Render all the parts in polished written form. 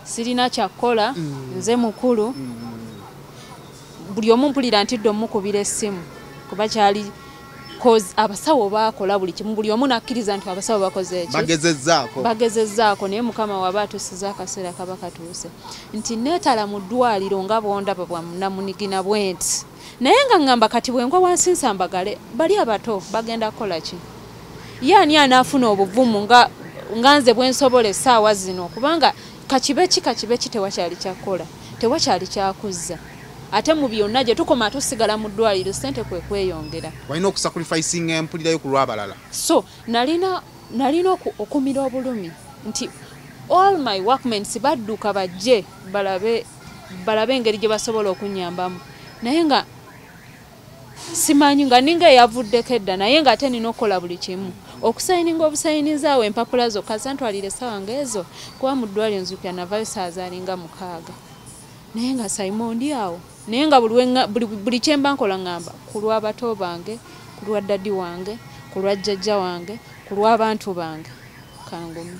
sirina kyakola nze mukulu buli omu mpulira nti ddo mukubira essimu kuba kyali cause abasawo bakola buli kimu buli omu nakkiriza nti abasawo bakoze eki bagezezzaako naye mukama waba atusiza akaseera kaba katuuse nti neetala mu ddwaliro nga bondaba bwamunamunigina bwenti naye nga ngamba kati bwenkwa wansi nsambagale bali abato bagenda kukola ki ye ani anaafuna obuvumu nga nze bwensobola essaawa zino kubanga kakibe ki tewakyali kyakola tewakyali kyakuzza ate mu byonna gye tukoma tusigala mu ddwaliro ssente kwe kweyongera walina okusacrificing empulirayo ku lw'abalala so nalina okumira obulumi nti all my workmates badduka bajje balabe engeri gye basobola okunyambamu naye nga simanyi nga ninga eyavuddeko edda naye nga ate nina okukola buli kimu okusayininga obusayinizaawo empapula zokka zantwalira essaawa ng'ezo kuba mu ddwaliro nzukira navayo saaza alinga 6 naye nga Simon ndi awo naye nga buli kyemba nkola ngamba ku lw'abato bange ku lwa ddadi wange ku lwa jjajja wange ku lw'abantu bange kangumi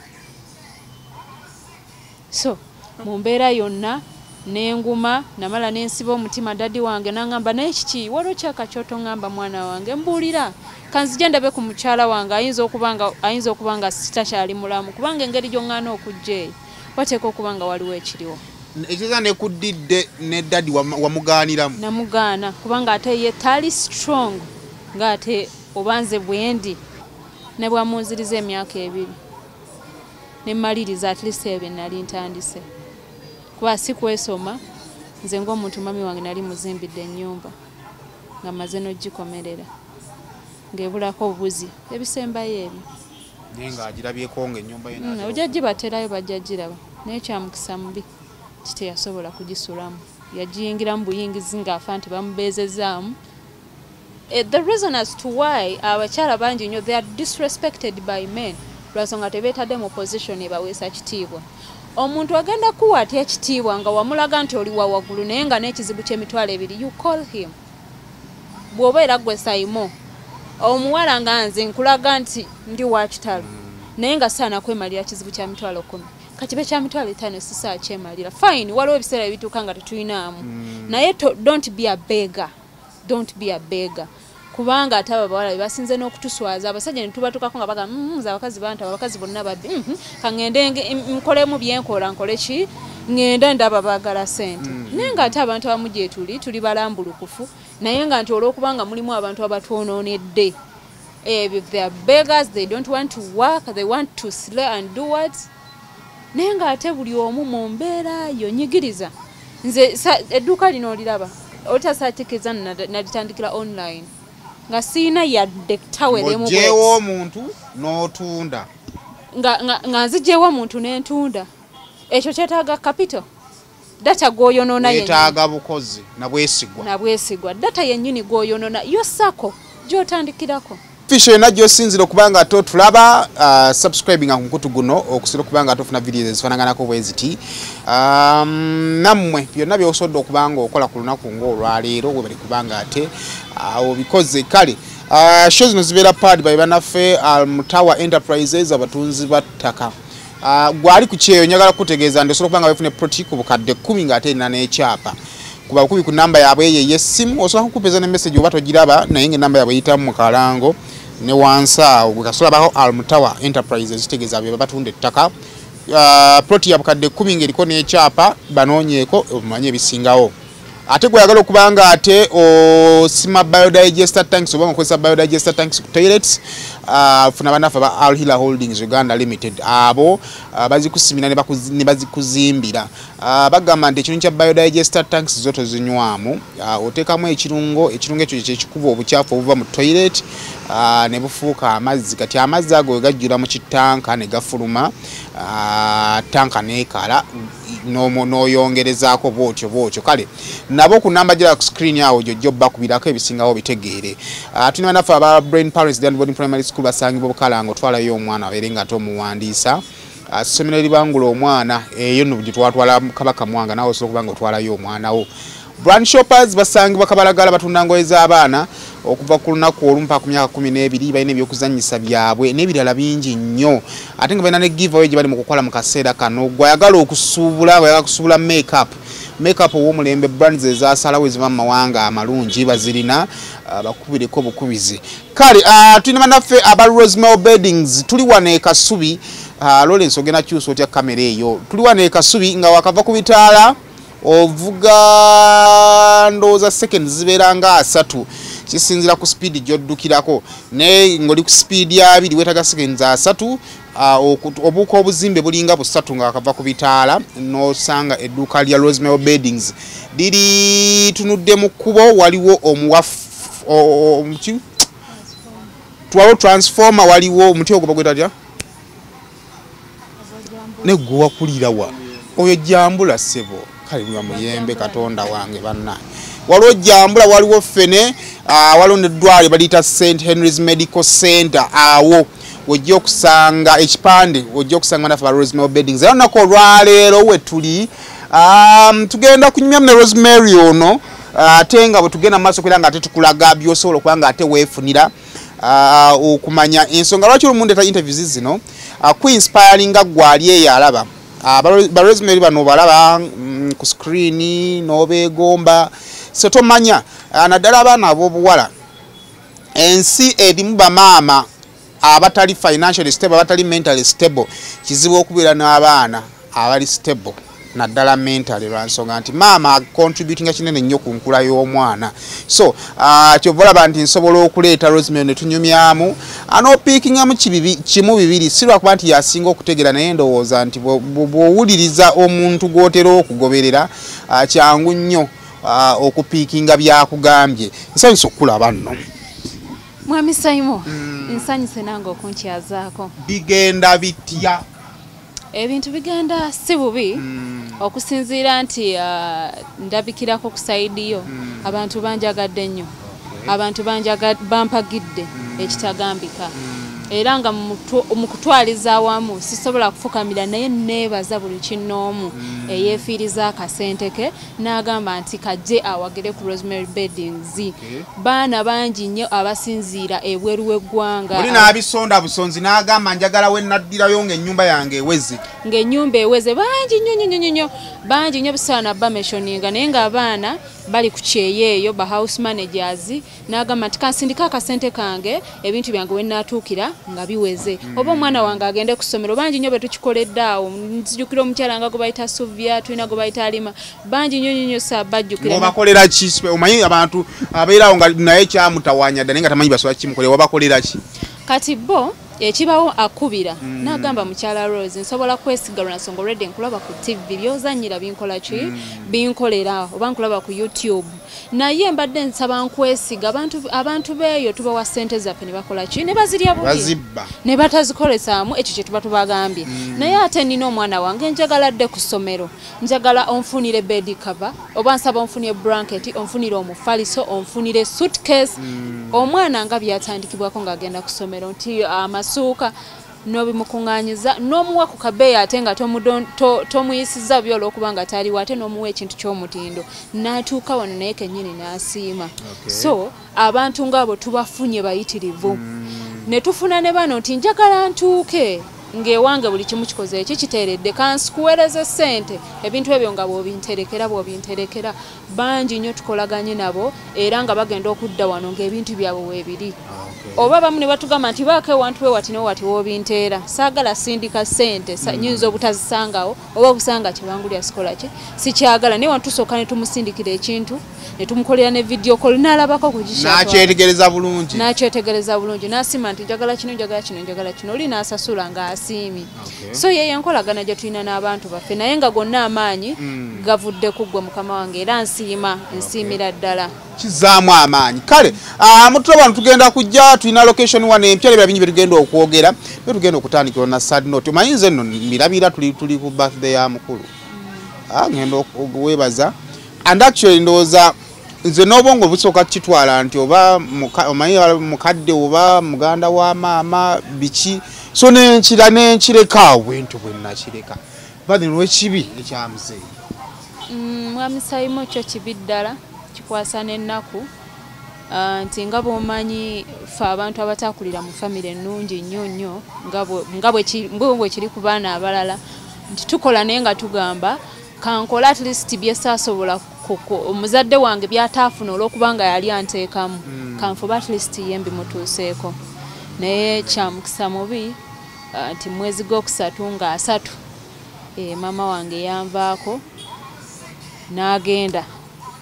so mu mbeera yonna nenguma namala nensiba omutima ddadi wange nangamba naye kiki waliwo kyakakyoto ngamba mwana wange mbuulira kanzija ndabe ku mukyala wange ayinza okuba nga sitakyali mulamu kubanga engeri gy'oŋŋaana okujja eyo wateeka okuba nga waliwo ekiriwo ekiza nekuddidde ne daddy wamugaaniramu namugaana kubanga ate ye tali strong nga ate obanze bwendi ne bwamunziriza emyaka 2 ne maliriza at least ebyo nali ntandise kuba si kwesoma nze ng'omuntu mami wange nali muzimbidde ennyumba nga maze n'ogikomerera ng'ebulako obuzi ebisembayo ebyo naye ng'agirabyeko ng'ennyumba ye ojja gibaterayo bajja giraba naye kyamukisa mubi teyasobola kugisulamu yagiyingiramu buyingizi ng'afa nti bamubeezezaamu the reason as to why abakyala bangi nnyo they are disrespected by men lwasonga tebeetadde mu position ebaweesa kitiibwa omuntu agenda kuwaatya ekitiibwa nga wamulaga nti oli wa waggulu naye nga n'ekizibu ky'emitwalo 2 you call him bw'oba era gwe sayimo omuwala nga nze nkulaga nti ndi wa kitalo naye nga saana kwemalira kizibu kya mitwalo 10 kakibe kya mitwalo 5 sisa kyemalira fine waliwo ebiseera ebituuka nga tetulinamu naye don't be a beggar kubanga ate abawala basinze n'okutuswaza abasajja ne tubatukako nga baga abakazi bantaba abakazi bonna babbi kangende nkolemu byenkola nkole ki ngenda ndaba baagala sente naye nga ate abantu abamu gye tuli balambulukufu naye nga nti olw'okubanga mulimu abantu abatwonoonedde they are beggars, they don't want to work, they want to slay and do what naye nga ate buli omu mu mbeera yonyigiriza nze edduuka lino oliraba otasaatikiza nalitandikira online nga siina yadde taweremu ojeewo omuntu n'otunda nga nzijeewo omuntu n'entunda ekyo kyetaaga capital data gwoyonoona yetaaga bukozi nabwesigwa data yennyini gwoyonoona yo sako gy'otandikirako fisho yonna gy'osinzira okubanga ate otulaba subscribing ku mukutu guno okusobola okubanga ate ofuna videos ezifaanaganako bweziti nammwe byonna by'osobodde okubanga okola ku lunaku ng'olwaleero we bali kubanga ate obikoze kale show zino zibeera pad by banaffe Mutawa Enterprises abatunzi ba ttaka gwali ku kyeyo njagala kutegeeza ndi osobola okubanga bafune proti ku bukadde 10 ng'ate erina n'ekyapa kuba kubi ku namba yaabwe eyo ey'essimu osobola kukupeeza ne message oba togiraba naye ng'enamba yaabwe eyitamu mu kalango ne wansi awo gwe kasolabaho Mutawa Enterprises zitegeeza bye batunda ettaka proti ya bukadde 10 ng'eriko n'ekyapa banoonyeeko omanye ebisingawo ate gweyagala okubanga ate osima biodigester tanks oba okozesa biodigester tanks ku toilets funa banaffe ba Al Hila Holdings Uganda Limited abo bazikusimira ne bazikuzimbira bagamba nti ekintu kya biodigester tanks zo tozinywamu oteekamu ekirungo ekyo kyekikuba obukyafu obuva mu toilet ne bufuuka amazzi kati amazzi ago gajjula mu kitanka ne gafuluma tanka neekala n'oyongerezaako bwotyo kale nabo ku namba gira ku screen yawo jjo bakubirako ebisingawo bitegeere tulina banaffe aba Brain Paris Dan Boarding Primary School basangibwa Bukalanga otwalayo omwana wabeere nga ate omuwandiisa ssomero eribangula omwana eyo nno gye twatwala Kabaka Mwanga nawe osobola okuba nga otwalayo omwana wo Brand Shoppers basangibwa Kabalagala batunda ngoye z'abaana okuva ku lunaku olumpa ku myaka 12 balina ebyokuzanyisa byabwe n'ebirala bingi nnyo ate nga balina ne giveaway gye bali mu kukola mu kaseera kano gwayagala okusuubula makeup ow'omulembe brands ezasalawo eziva mu mawanga amalungi bazirina bakubireko obukubizi kale tulina banaffe aba Rosemary Beddings tuli wano e Kasubi Lawrence ogenda kyusa otya kamera eyo tuli wano e Kasubi nga wakava ku bitaala ovuga ndooza seconds zibeera nga 3 kisinzira ku speed gy'oddukirako ne ng'oli ku speed ya 2 wetaga seconds 3 obuuka obuzimbe bulinga busatu nga akava ku bitaala n'osanga edduuka lya Rosemary Beddings liri tunudde mu kkubo waliwo twalo transformer waliwo omuti ogwo bagweta atya ne gwe wakulirawa oyo jambula ssebo kale bwa muyembe katonda wange banna waliwo jambula waliwo fene waliwo n'eddwaliro baliyita St Henry's Medical Center awo ojja okusanga ekipande ojja okusanga nafe ba Rosemary Beddings era olunaku olwaleero we tuli tugenda kunyumya ne Rosemary ono ate nga bwe tugenda mu maaso kugira nga ate tukulaga by'osobola okuba nga ate weefunira okumanya ensonga lwaki olumundeta interviews zino ku-inspiringa gwali eyo alaba ba Rosemary bano balaba ku screen n'obeegomba so tomanya naddala abaana ab'obuwala ensi erimu bamaama abatali financially stable abatali mentally stable kizibu okubeera n'abaana abali stable naddala mentally lwansonga nti maama contributinga kinene nnyo ku nkula y'omwana so kyova olaba nti nsobola okuleeta Rosemary ne tunyumyamu anoopiikingamu kimu bibiri si lwakuba nti yasinga okutegeera naye ndowooza nti bw'owuliriza omuntu gw'otera okugoberera kyangu nnyo okupiikinga byakugambye nsanyusa okulaba nno Mwami Saimo nsanyuse nange okunkyazaako bigenda bitya ebintu bigenda si bubi okusinziira nti ndabikirako ku sayidi yo abantu banjagadde nnyo abantu bampagidde ekitagambika era nga mu kutwaliza awamu sisobola kufukamira naye neebaza buli kinnoomu eyeefiiriza akasente ke n'agamba nti kajje awagire ku Rosemary Beddings baana bangi nnyo abasinziira ebweru w'eggwanga oli n'abisonda busonzi n'agamba njagala we naddirayo ng'ennyumba yange eweze ng'ennyumba eweze bangi nnyo bangi nnyo busaana bameshoninga naye ng'abaana bali ku kyeyeeyo ba house managers n'agamba nti kansindika akasente kange ebintu byange we naatuukira nga biweze oba omwana wange agende ku ssomero bangi nnyo betukikoledde awo nzijukira omukyala nga gwe bayita Suvia tulina gwe bayita Alima bangi nnyo saabajjukira obakolera ki omanyi abantu abeerawo nga naye kyamutawanya dda naye nga tamanyi basobola kimukolera wabakolera ki kati bo ekibawo akubira n'agamba mukyala Rose nsobola kwesiga lwansonga already nkulaba ku TV byozanyira binkola ki binkolera oba nkulaba ku YouTube naye mbadde nsaba nkwesiga abantu beeyo tubawa ssente zaffe ne bakola ki ne bazirya bubi ne batazikolesaamu ekyo kye tuba tubagambye naye ate nina omwana wange njagala dde ku ssomero njagala onfunire bed cover oba nsaba onfunire blanket onfunire omufaliso onfunire suitcase omwana nga byatandikibwako ng'agenda ku ssomero nti amasuuka n'obimukuŋŋaanyiza n'omuwa ku kabeeyi ate nga tomuyisiza byolo okuba nga taliwo ate n'omuwa ekintu ky'omutindo n'atuuka wano naye kennyini n'asiima so abantu ng'abo tubafunye bayitirivu ne tufuna ne bano nti njagala ntuuke ng'ewange buli kimu kikoze eki kiteeredde kansikuweereze ssente ebintu ebyo nga bw'obinterekera bangi nnyo tukolaganye nabo era nga bagenda okudda wano ng'ebintu byabwe weebiri oba bamu ne batugamba nti baako ewantu we wati newati woobinteera saagala sindika ssente nyinza obutazisangawo oba obusanga kyebangulya sikola ki sikyagala naye wantusooka ne tumusindikira ekintu ne tumukolera ne video call n'alabako ku nakyetegereza bulungi n'asima nti njagala kino oli n'asasula ng'asiimi so yeyo enkolagana gye tulina n'abantu baffe naye nga gonna amaanyi gavudde ku ggwe mukama wange era nsiimira ddala kizaamu amaanyi kale mutulaba wano tugenda kujja tulina location wano empya ebira bingi betugenda okwogera betugenda okutandikira na sad note omayinza enno mirabira tuli ku birthday ya mukulu ngenda okuweebaza and actually ndowooza nze n'obwongo busooka kitwala nti oba omanyi mukadde oba muganda wa maama biki so nenkireka bwentu bwe nakireka badi lw'ekibi ekyamuzeeyi mwami Saimo kyo kibi ddala kikwasa n'ennaku nti nga bw'omanyi ffe abantu abatakulira mu famire ennungi nnyo nnyo nga bwe kiri ku baana abalala nti tukola naye nga tugamba kankola at least byesaasobola omuzadde wange byataafuna olw'okubanga yali anteekamu kanfuba at least ye mbimutuuseeko naye kyamukisa mubi nti mwezi gw'okusatu nga 3 maama wange yanvaako n'agenda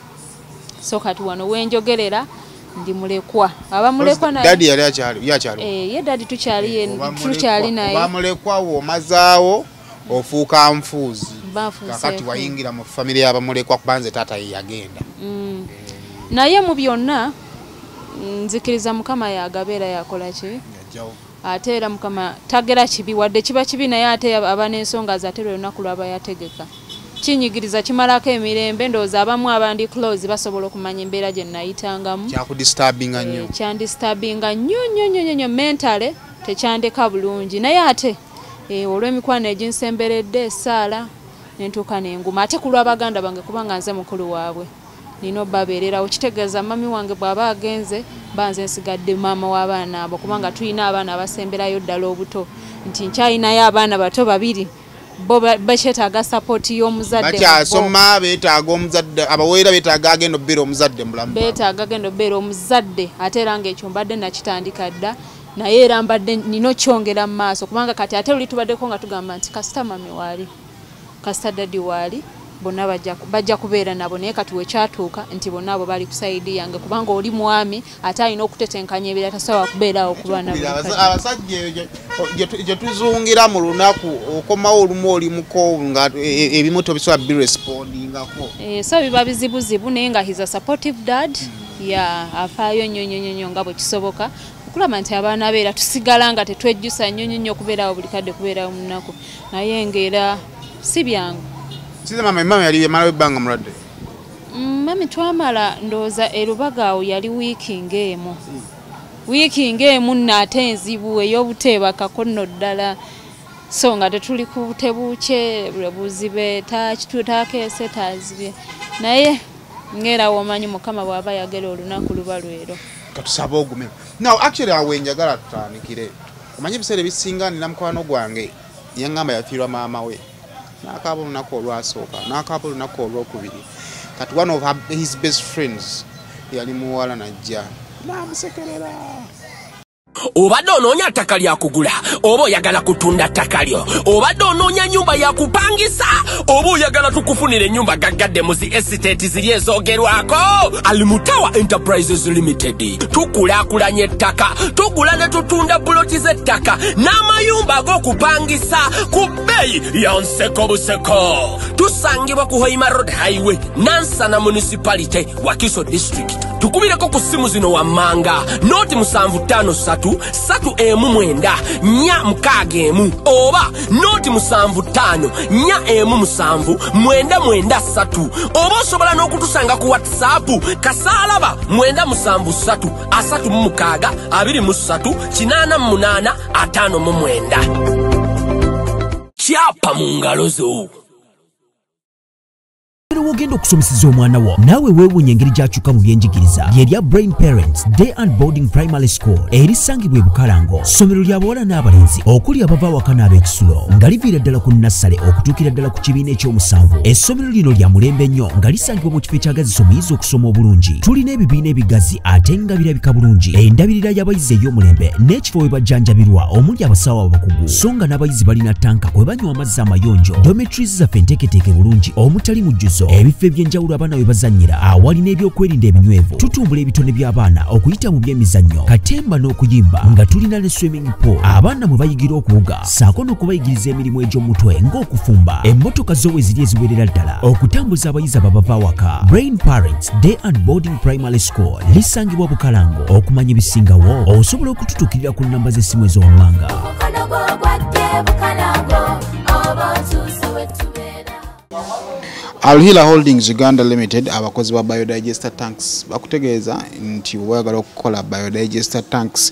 so kati wano wenjogerera ndi mulekwa abamulekwa naye dadi yali akyali ye dadi tukyali naye bamulekwa wo mazaawo ofuuka nfuuzi kakati wayingira mu famire y'abamulekwa kubanze taata ye yagenda naye mu byonna nzikiriza mukama yagabeera yakola ki ate era mukama tagera kibi wadde kiba kibi naye ate aba n'ensonga zate lwe lunaku lwaba yategeka kinyigiriza kimalako emirembe ndowooza abamu abandi close basobola okumanya embeera gye nayitangamu kyandistabinga nnyo mentale tekyandeka bulungi naye ate olw'emikwano eginsemberedde esaala nentuuka nenguma ate ku lw'abaganda bange kubanga nze mukulu waabwe nina obbabeererawo kitegeeza mami wange bw'aba agenze banze nsigadde maama w'abaana abo kubanga tulina abaana abasemberayo ddala obuto nti nkyalinayo abaana bato 2 bo bakyetaaga sapoti y'omuzadde bakyasoma beetaaga omuzadde abaweera beetaaga agenda obbeera omuzadde mulamu beetaaga agenda obbeera omuzadde ate era ng'ekyo mbadde nakitandika dda naye era mbadde nina okyongera mu maaso kubanga kati ate luli tubaddeko nga tugamba nti kasita mami waali kasita dadi waali bonna bajja kubeera nabo naye kati wekyatuuka nti bonna abo bali ku sayidi yange kubanga oli mwami ate alina okutetenkanya ebira tasobola kubeerawo okuba nabo abasajja gye tuzungira mu lunaku okomawo olumu olimuko nga ebimu tobisobola birespondingako so biba bizibuzibu naye nga he's a supportive dad afaayo nnyo nga bwe kisoboka okulaba nti abaana beera tusigala nga tetwejjusa nnyo okubeerawo buli kadde kubeerawo mu nnaku naye ng'era si byangu size mama yali yamala ebbanga mulwadde mami twamala ndowooza erubaga awo yali wiiki ng'emu nnaate enzibu ey'obuteebakako nno ddala so nga tetuli ku butebuuke buzibe takeese tazibye naye ng'era womanyi mukama bw'aba yagera olunaku luba lwero katusaba ogume now actually awe njagala tutandikire omanyi ebiseera ebisinga nina mukwano gwange yaŋŋamba yafiirwa maama we n'akaaba olunaku olwasooka n'akaaba olunaku olwokubiri kati one of his best friends yali muwala najja n'amusekerera obadde onoonya ttaka lya kugula oba oyagala kutunda ttaka lyo obadde onoonya nnyumba ya kupangisa oba oyagala tukufunira ennyumba gaggadde mu zi estate ziri ezoogerwako Almutawa Enterprises Limited tukulaakulanya ettaka tugula ne tutunda buloti z'ettaka n'amayumba ag'okupangisa ku bbeeyi ya nseko buseko tusangibwa ku Hoima Road Highway Nansana Municipality Wakiso District tukubireko ku simu zino wammanga noti 753 3M9 461 oba noti 75 4M7 993 oba osobola n'okutusanga ku WhatsApp kasaalaba 973 36 23 88 59 kyapa mu ngalo zo. Wogenda okusomeseza omwana wo naawe weewuunya engeri gy'akyuka mu byenjigiriza lyerya Brain Parents Day and Boarding Primary School erisangibwa e Bukalango ssomero ly'abawala n'abalenzi okuli abava awaka n'ab'ekisulo nga liviira ddala ku nassale okutuukira ddala ku kibiina eky'omusanvu. Essomero lino lya mulembe nnyo nga lisangibwa mu kifo ekyagaziza omuyizi okusoma obulungi. Tulina ebibiina ebigazi ate nga birabika bulungi, endabirira y'abayizi ey'omulembe n'ekifo we bajjanjabirwa omuli abasawo abakugu so nga n'abayizi balina ttanka kwe banywa amazzi amayonjo. Dormitories zaffe nteeketeeke bulungi omutali mujjuzo, ebifo eby'enjawulo abaana we bazannyira awali n'ebyokwerinda ebinywevu. Tutumbula ebitone by'abaana okuyita mu by'emizannyo, katemba n'okuyimba nga tulina ne swimming pool abaana mwe bayigira okuwuga ssaako n'okubayigiriza emirimu egy'omutwe ng'okufumba. Emmotoka zo we ziri eziwerera ddala okutambuza abayizi ababava awaka. Brain Parents Day and Boarding Primary School lisangibwa Bukalango. Okumanya ebisingawo osobola okututuukirira ku nnamba z'essimu ez'owammanga. Alhila Holdings Uganda Limited abakozi ba biodigester tanks bakutegeeza nti oyagala okukola biodigester tanks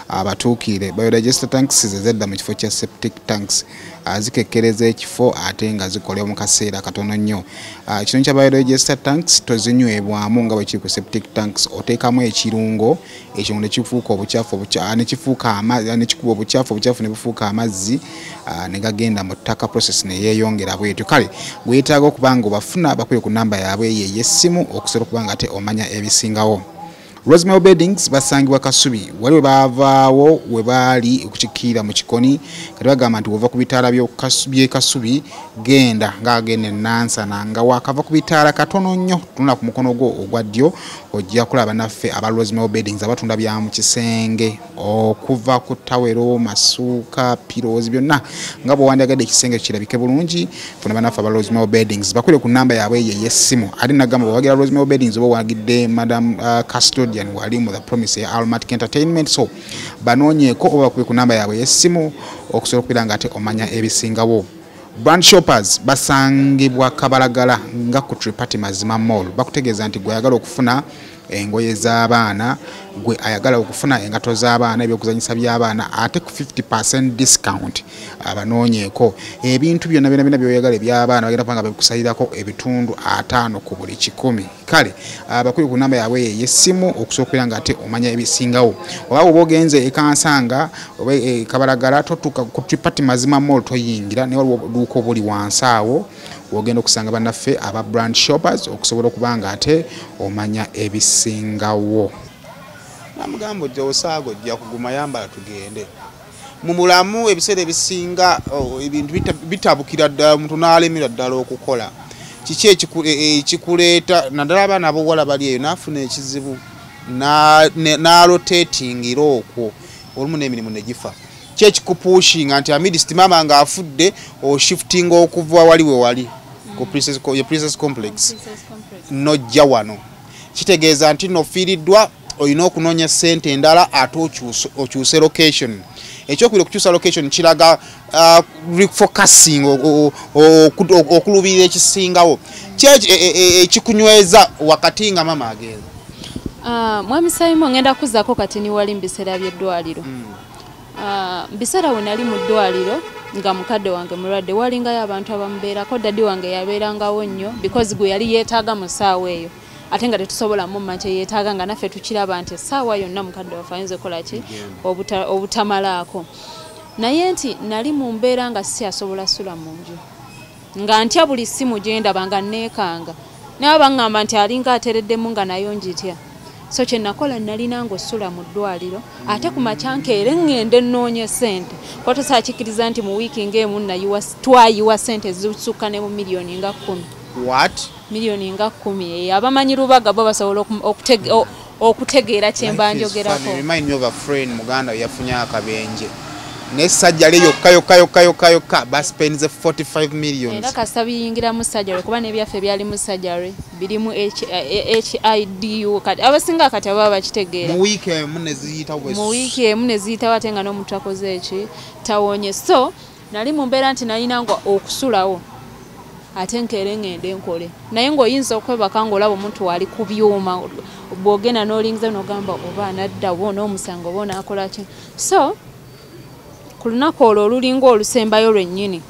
abatuukire. Biodigester tanks zezedda mu kifo kya septic tanks zikekkereza ekifo ate nga zikolewa mu kaseera katono nnyo. Kino kya biodigester tanks tozinywebwamu nga bwe kiri ku septic tanks. Oteekamu ekirungo, ekirungo ne kifuuka obukyafu ne kifuuka amazzi ne kikuba obukyafu ne bufuuka amazzi ne gagenda mu ttaka, process ne yeeyongera bwetyo. Kale gwetaaga okuba nga obafuna bakwiye ku namba yaabwe ey'essimu okusobola okuba nga ate omanya ebisingawo. Rosemary Beddings basangibwa Kasubi wali we baavaawo we baali okukikkira mu kikoni kati bagamba nti wova ku bitaala by'e Kasubi genda ng'agenda Nansana nga wakava ku bitaala katono nnyo tunula ku mukono gwo ogwa ddyo ojja kulaba naffe aba Rosemary Beddings abatunda bya mu kisenge okuva ku tawero, masuuka, pillows byonna nga bw'owandiyagadde ekisenge kirabike bulungi. Funa bannaffe aba Rosemary Beddings bakwire ku namba yaabwe ey'essimu ate nagamba bwewagira Rosemary Beddings oba wagidde Madam Custodian wali mu the promise ya Almatic Entertainment, so banoonyeeko oba bakwire ku namba yaabwe y'essimu okusobola okubeera nga ate omanya ebisingawo. Brand shoppers basangibwa Kabalagala nga ku Tripati Mazima Mall. Bakutegeeza nti gwe ayagala okufuna engoye z'abaana, gwe ayagala okufuna engato z'abaana, ebyokuzanyisa by'abaana ate ku 50% discount abanoonyeeko. Ebintu byonna by'oyagala eby'abaana bagenda kubanga babikusalirako ebitundu 5 ku buli 100. Kale bakuli ku namba yaabwe ey'essimu okusobola okubeera nga ate omanya ebisingawo. Oba oba ogenze ekansanga oba Kabalagala totuuka ku Tripati Mazima Mall toyingira ne waliwo obuduuka obuli wansi awo wogenda okusanga bannaffe aba brand shoppers okusobola okuba nga ate omanya ebisingawo. Namugambo ojja osaago ojja kuguma yambala tugende. Mu mulamu ebiseera ebisinga ebintu bitabukira ddala omuntu n'alemera ddala okukola. Kiki ekikuleeta naddala abaana ab'obuwala bali eyo n'afuna ekizibu n'alotatingira okwo olumu n'emirimu ne gifa. Ki ekikupushinga nti amidst mama ng'afudde oshiftinga okuva wali we wali ku Princess Complex nojja wano. Kitegeeza nti nofiiriddwa olina okunoonya ssente endala ate okyuse location. Ekyokubiri okukyusa location kiraga refocusing okulubirira ekisingawo. Ekikunyweza wakati nga mama agenda. Mwami Simon ngenda kuzzaako kati ni wali mu biseera by'eddwaliro. Biseera we nali mu ddwaliro nga mukadde wange mulwadde walingayo abantu abamubeerako. Daddy wange yabeerangawo nnyo because gwe yali yeetaaga mu ssaawa eyo ate nga tetusobola mumma kye yeetaaga nga naffe tukiraba nti essaawa yonna mukadde waffe ayinza okukola ki obutamalaako. Naye nti nali mu mbeera nga si asobola sula mu nju nga ntya buli ssimu gye ndaba nga neekanga naye baŋŋamba nti alinga atereddemu nga nayo njitya. So kye nakola nalina ng'osula mu ddwaliro ate ku makyankeere ŋŋende nnoonye ssente kuba tosaakikiriza nti mu wiiki ng'emu twayiwa ssente zisukka ne mu miliyoni nga 10. What? Miliyoni nga 10. Abamanyi Lubaga bo basobola okutegeera kye mba njogerako. Remind me of a friend muganda yafunye akabenje n'essajja lye yokka baspenze 45 million. Era kasita biyingira mu sajjare kuba n'ebyaffe byali mu sajjare birimu HIDU kati abasinga kati baba bakitegeera. Mu wiiki emu ne ziyitawo ate nga n'omuntu akoze eki tawonye. So nali mu mbeera nti nalina ngo okusulawo ate nkeere ŋŋende nkole naye ng'oyinza okwebaka ng'olaba omuntu wali ku byuma bw'ogenda n'olingiza n'ogamba oba anadda oba n'omusango oba onaakola ki. So ku lunaku olwo olulinga olusembayo lwennyini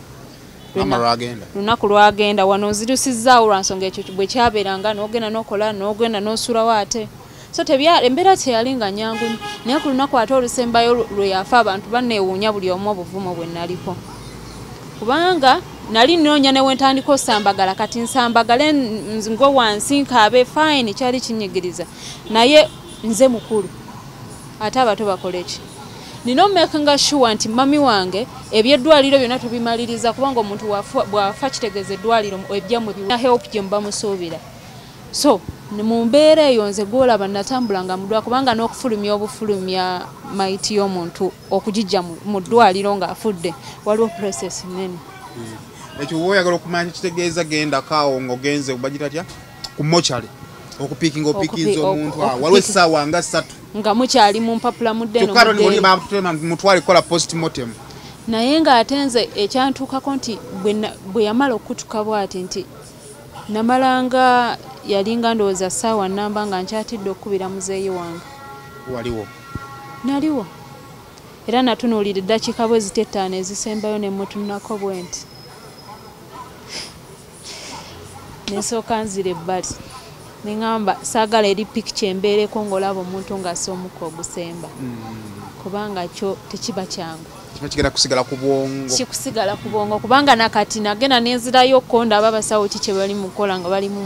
lunaku lwagenda wano nzirusizaawo lwa nsonga ekyo bwe kyabeeranga n'ogenda n'okola n'ogenda n'osulawo ate. So embeera teyali nga nyangu naye ku lunaku ate olusembayo lwe yafa abantu banneewuunya buli omu obuvumo bwe naliko kubanga nali nnoonya ne wentandika osambagala kati nsambagale ngo wansi nkaabe fine kyali kinyigiriza naye nze mukulu ate abato bakola ki. Nina omekinga sure nti mami wange ebyeddwaliro byonna tubimaliriza kubanga omuntu bwafa kitegeeza eddwaliro ebyamu help gye muba musuubira. So mu mbeera eyo nze gwolaba natambulanga mu ddwaliro kubanga n'okufulumya obufulumya mayiti y'omuntu okugijja mu ddwaliro ng'afudde waliwo process nnene. Ekyo oyagala okumanya kitegeeza genda kaawo ng'ogenze bagita tya ku mochari okupikinga opikinza omuntu awo waliwo essaawa nga 3 nga mukyali mu mpapula muddeno mutwale kola postmortem. Naye ng'ate nze ekyantuukako nti bwe yamala okutuka bw'ati nti namalanga yalinga ndowooza ssaawa nnamba nga nkyatidde okukubira muzeeyi wange. Waliwo? Naliwo era natunuulira eddakiika bwe ziti 5 ezisembayo ne mutunako bwe nti nesooka nzira ebbali ne ŋŋamba saagala eri picture embeereko ng'olaba omuntu ng'assa omukka ogusemba kubanga kyo tekiba kyangu kigenda kusigala ku bwongo kikusigala ku bwongo kubanga nakati nagenda nenzirayo okkonda aba abasawo ki kye bali mukola nga bali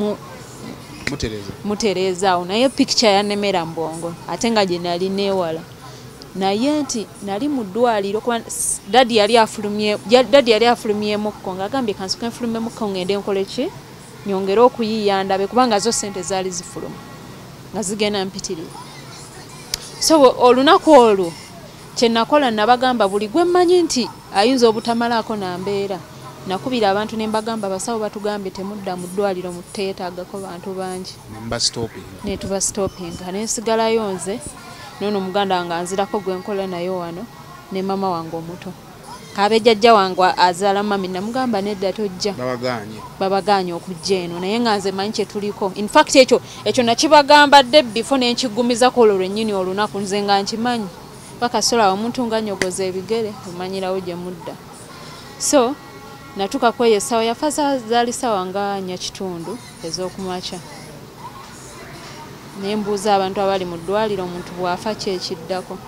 mutereeza awo naye picture yanemera mu bwongo ate nga gye nali neewala naye nti nali mu ddwaliro kuba dadi yali afulumyemukko ng'agambye kansuka enfulumyemukko ngende nkole ki nyongere okuyiiya ndabe kubanga zo ssente zaali zifuluma nga zigenda mpitirira so olunaku olwo kye nakola nabagamba buli gwe mmanyi nti ayinza obutamalaako nambeera nakubira abantu ne mbagamba basawo batugambye temudda mu ddwaliro muteetaagako bantu bangi ne tuba stoppinga nensigalayo nze nono muganda wange anzirako gwe nkola naye wano ne mama wange omuto kabe jjajja wange azaala mami namugamba nedda tojja babaganye okujja eno naye nga nze manyi kye tuliko in fact ekyo nakibagamba dde before nenkigumizako olwo lwennyini olunaku nze nga nkimanyi bakasola omuntu nga nyogoza ebigere omanyirawo gye mudda so natuka kweyo essaawa yafa zaali ssaawa nga nyakitundu ez'okumakya naye mbuuza abantu abali mu ddwaliro omuntu bw'afa kyekiddako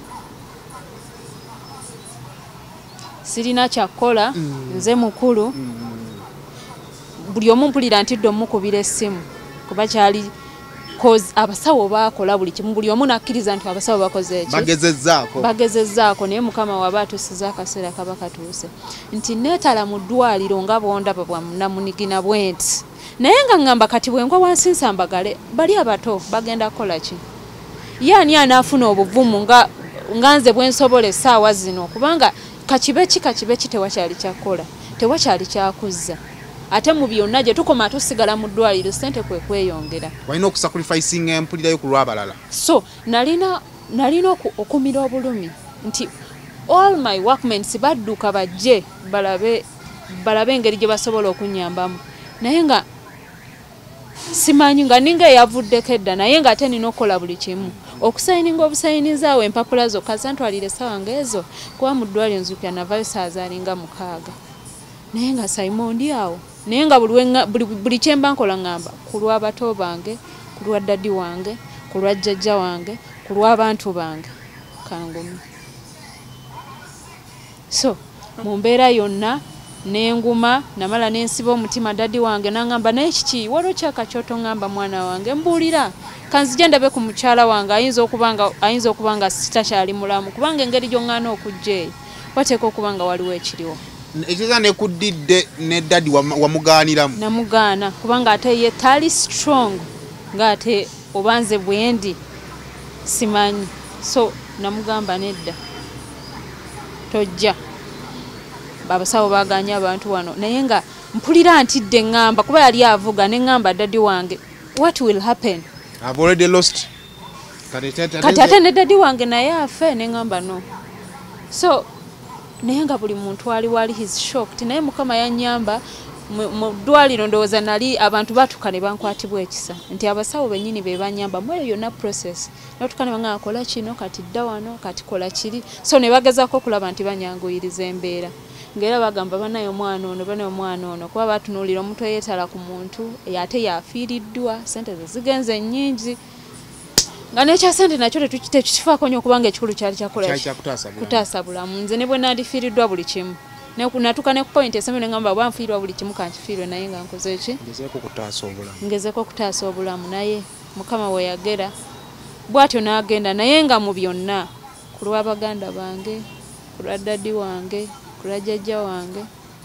sirina kyakkola nze mukulu buli omu mpulira ntidde omukubira essimu kuba kyali abasawo baakola buli kimu buli omu nakkiriza nti abasawo bakoze eki bagezezzaako naye mukama waba atusiza akaseera kaba katuuse nti neetala mu ddwaliro nga bondaba bwamunamunigina bwe nti naye nga ŋŋamba kati bwenkwa wansi nsambagale bali abato bagenda kukola ki ye ani anaafuna obuvumu nga nze bwe nsobola essaawa zino kubanga kakibe ki tewakyali kyakkola tewakyali kyakuzza ate mu byonna gye tukoma tusigala mu ddwaliro ssente kwe kweyongera walina okusacrificing empulirayo ku lw'abalala so nalina okumira obulumi nti all my workmates badduka bajje balabe engeri gye basobola okunyambamu naye nga simanyi nga ninga eyavuddeko edda naye nga ate nina okukola buli kimu okusayininga obusayinizaawo empapula zokka zantwalira essaawa ng'ezo kuba mu ddwaliro nzukira navayo saaza alinga 6 naye nga Simon ndi awo naye nga buli kyemba nkola ŋŋamba ku lw'abato bange ku lwa ddadi wange ku lwa jjajja wange ku lw'abantu bange kangumi so mu mbeera yonna nenguma namala nensiba omutima ddadi wange naŋŋamba naye kiki waliwo kyakakyoto ŋŋamba mwana wange mbuulira kanzija ndabe ku mukyala wange ayinza okuba nga sitakyali mulamu kubanga engeri gy'oŋŋaana okujja eyo wateeka okuba nga waliwo ekiriwo ekiza nekuddidde ne ddadi wamugaaniramu namugaana kubanga ate ye tali strong ng'ate obanze bwendi simanyi so namugamba nedda tojja abasawo baganye abantu wano naye nga mpulira ntidde ŋŋamba kuba yali avuga ne ŋŋamba ddadi wange what will happen I've already lost kati ate ne ddadi wange naye afe ne ŋŋamba no so naye nga buli muntu wali his shocked naye mukama yanyamba mu ddwaliro ndowooza nali abantu batuka ne bankwatibwa ekisa nti abasawo bennyini be banyamba mu eyo yonna process natuka ne banga akola kino kati dda wano kati kola kiri so ne bagezaako okulaba nti banyanguyiriza embeera ng'era bagamba banayo omwana ono kuba batunuulira omuntu eyeetala ku muntu ate yafiiriddwa sente ze zigenze nnyingi nga nekya sente nakyo tekifaako nnyo kubanga ekikulu kyali kutaasa bulamu nze ne bwe nandifiiriddwa buli kimu natuka ne ku point esembe ne ngamba bwanfiirwa buli kimu kankifiirwe naye nga nkoze ki ngezeeko okutaasa obulamu naye mukama we yagera bw'atyo n'agenda naye nga mu byonna ku lw'abaganda bange ku lwa ddadi wange ku lwa jjajja wange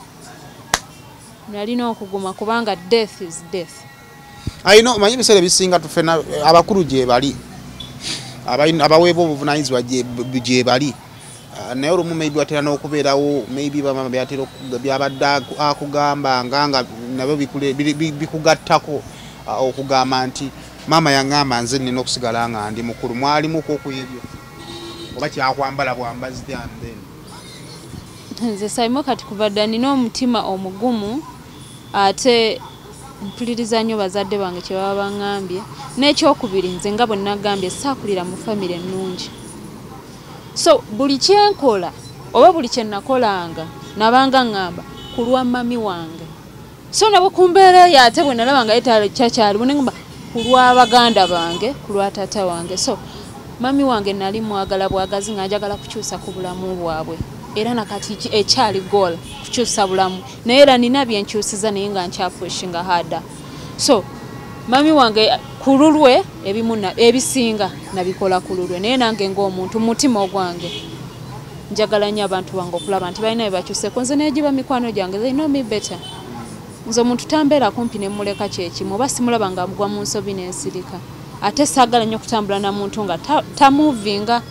nalina okuguma kubanga death is death manyi ebiseera ebisinga tufena abakulu gye bali abaweebwa obuvunanyizibwa gye bali naye olumu maybe watera n'okubeerawo maybe bamama byabadde akugamba nga nabyo bikugattako okugamba nti maama yaŋŋamba nze nnina okusigala nga ndi mukulu mwalimuko ku ebyo oba kyakwambala bwambazi then nze Simon kati kuva dda nina omutima omugumu ate mpuliriza nnyo bazadde bange kye baba baŋŋambye n'ekyokubiri nze nga bwe nagambye saakulira mu famire ennungi So buli kyenkola oba buli kyenakolanga nabanga ngamba kulwa mami wange. So nabo kumbeera yate bwe nalabanga yetale chakyali bunengamba kulwa baganda bange kulwa tata wange. So mami wange nali mwagala bwagazi ngajagala kukyusa ku bulamu bwabwe. Era nakati ekyali goal kukyusa bulamu. Naye era nina byenkyusiza naye nga nkyapushinga hada. So mami wange kululwe ebimuna ebisinga nabikola kululwe naye nange ng'omuntu mutima ogwange njagala nnyo abantu bange okulaba nti balina bebakyuse konze negiba mikwano gyange they know me better. Nze omuntu tambeera kumpi ne muleka kyekimu oba simulaba nga mugwa mu nsobi n'ensirika ate saagala nnyo kutambula na muntu nga tamuvinga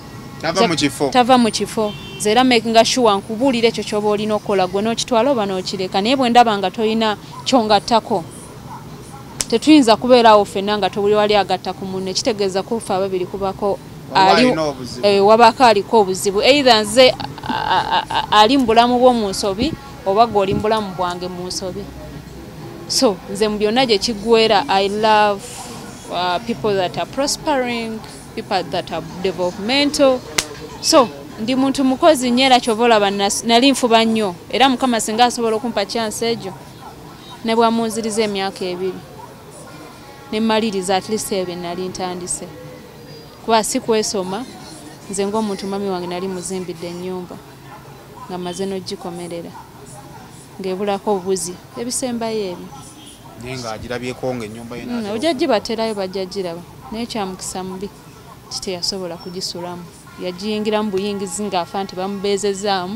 tava mu kifo nze era makinga sure nkubuulira ekyo ky'oba olina okukola gwe n'okitwala oba n'okireka naye bwe ndaba nga tolina kyongattako tetuyinza kubeerawo ffenna nga tobuli wali agatta ku munne kitegeeza kufa ababiri kubako wabako aliko obuzibu either nze ali mu bulamu bw'omu nsobi oba gwe oli mu bulamu bwange mu nsobi. So nze mu byonna gye kiggwera I love people that are prospering, people that are developmental. So ndi muntu mukozi nnyo era kyova olaba nali nfuba nnyo era Mukama singa asobola okumpa chance egyo ne bwamunziriza emyaka 2 ne maliriza at least 7 nali ntandise kuba si kwesoma nze ng'omuntu mami wange nali muzimbidde ennyumba nga maze n'ogikomerera ng'ebulako obuzi ebisembayo ebyo naye ng'agirabyeko ng'ennyumba yena ojja gibaterayo bajja giraba naye kyamukisa mubi kiteyasobola kugisulamu yagiyingiramu buyingizi ng'afa nti bamubeezezaamu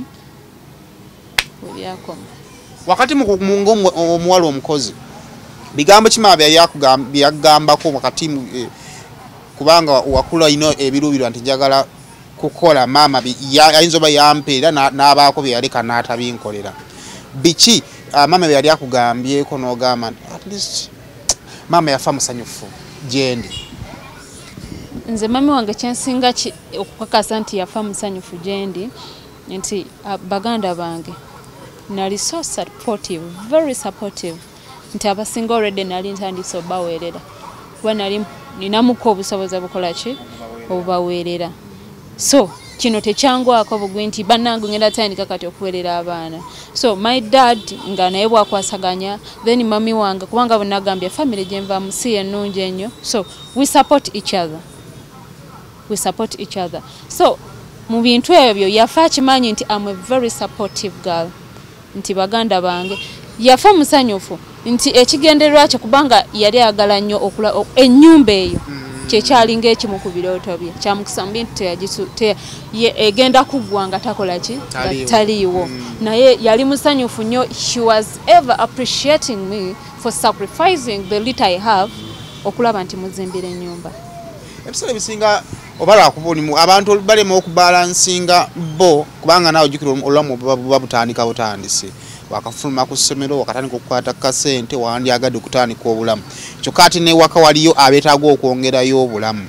webyakoma. Wakati omuwala omukozi bigambo kimala byagambako wakati kubanga wakula ino ebirubirwa nti njagala kukola mama ayinza oba yampeera n'abaako bye yaleka n'atabinkolera biki mama bye yali akugambyeko n'ogamba at least mama yafa musanyufu gyendi. Nze mami wange kyensinga okukakasa nti yafa musanyufu gyendi nti baganda bange nali so supportive, very supportive nti abasinga already nali ntandise obaweerera kuba nali ninamuko obusobozi bukola ki obubaweerera. So kino tekyangwako bugwi nti bannange ngenda tandika kati okuweerera abaana. So my dad nga naye bwakwasaganya then mami wange kubanga bwenagambye family gyenvaamu si ennungi ennyo. So we support each other. So mu bintu ebyo yafa akimanyi nti I'm a very supportive girl nti baganda bange yafa musanyufu nti ekigendererwa kye kubanga yali agala nnyo okula ennyumba eyo kyekyalinga ekimu ku birooto bye kyamukisamba nti egenda kuggwa nga takola ki taliiwo naye yali musanyufu nnyo. She was ever appreciating me for sacrificing the little I have okulaba nti muzimbira ennyumba. Ebiseera bisinga obala akubonimu abantu balema okubalansinga bo kubanga nawe ojjukira olwamu buba butandika butandise wakafuluma ku ssomero wakatandika okukwata kasente wandyagadde okutandika obulamu kyokka ate newaka waliyo abeetaaga okwongerayo obulamu.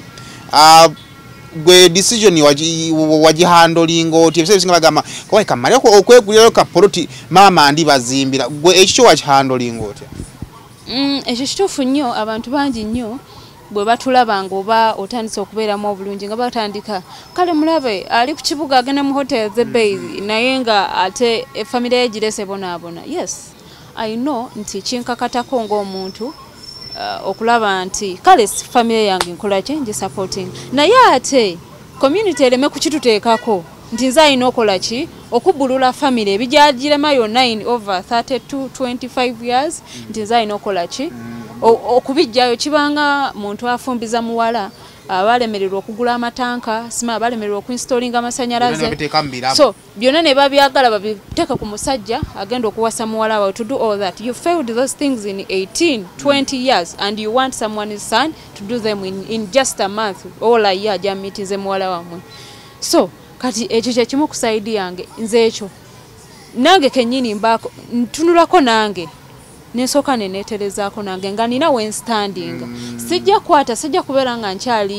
Gwe decision wagihandolinga oti ebiseera bisinga bagamba kawai kamale okwegulirayo kapoloti maama ndi bazimbira gwe ekikyo wakihandolinga otya? Ekyo kituufu nnyo abantu bangi nnyo bwe batulabanga oba otandise okubeeramu obulungi nga batandika kale mulabe ali ku kibuga agenda mu hotel the bay naye nga ate family ye girese bonaabona. Yes I know nti kinkakatako ng'omuntu okulaba nti kale family yange nkola ki ngi supporting naye ate community ereme kukituteekako nti nze alina okola ki okubbulula family ebijagirema yonna in over 32-25 years nti nze alina okola ki okubijjayo kibanga muntu afumbiza muwala abalemererwa okugula amatanka sima abalemererwa okuinstallinga amasanyalaze. So byonna ne babyagala babiteeka ku musajja agenda okuwasa muwala wawe to do all that. You failed those things in 18-20 years and you want someone's son to do them in just a month all a year jamitize muwala wamwe. So kati ekyo kyekimu kusaidi yange nze ekyo nange kennyini mbaako ntunulako nange nesooka neneeterezaako nange nga nina we standing sijja kubeera nga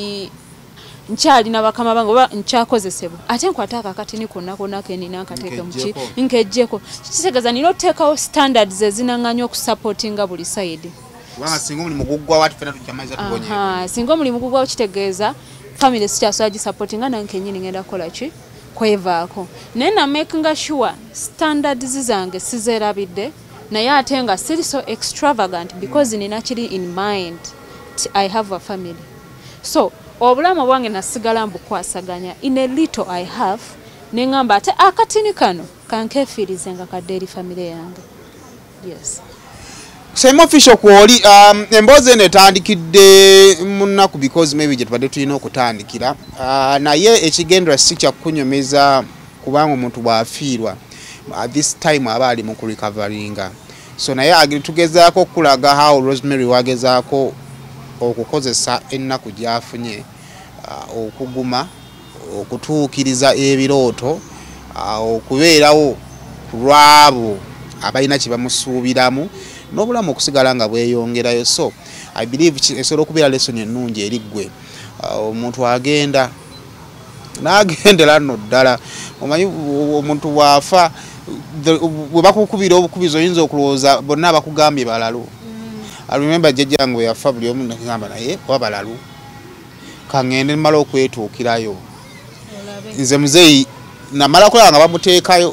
nkyali nabakama bange oba nkyakozesebwa ate nkwate akakatini konna kenina nkateeke muki nkejjeko kitegeeza nina oteekawo standards ezinaŋŋanya okusupportinga buli side. Singa omulimu guggwawo ate ffenna tujja mazza tubonye. Singa omulimu guggwawo kitegeeza family sikyasobola gisupportinga nange kenyini ngenda kukola ki kwevaako naye na makinga sure standards zange sizerabidde naye ate nga siri so extravagant because nina kiri in mind I have a family so obulamu bwange nasigala mbukwasaganya in a little I have nengamba ate akatini kano kankefiirizenga kadde eri family yange. Yes. Same official kwoli emboozi eno etandikidde munaku because maybe gye tubadde tulina okutandikira naye ekigendera si kyakunyumiza kubanga omuntu bw'afiirwa at this time aba ali mu kurecoveringa so naye tugezaako okulaga how Rosemary wagezaako okukozesa ennaku gy'afunye okuguma okutuukiriza ebirooto okubeerawo ku lwabo abalina kye bamusuubiramu n'obulamu okusigala nga bweyongerayo so I believe esobola okubeera lesson ennungi eri ggwe omuntu agenda n'agendera nno ddala omanyi omuntu bw'afa bwe bakukubira obukubizi oyinza okulowooza bonna bakugambye balalu I remember jjajjange bwe yafa buli omu nakigamba naye oba balalu kaŋŋende mmala okwetuukirayo nze muzeeyi namala kulaba nga bamuteekayo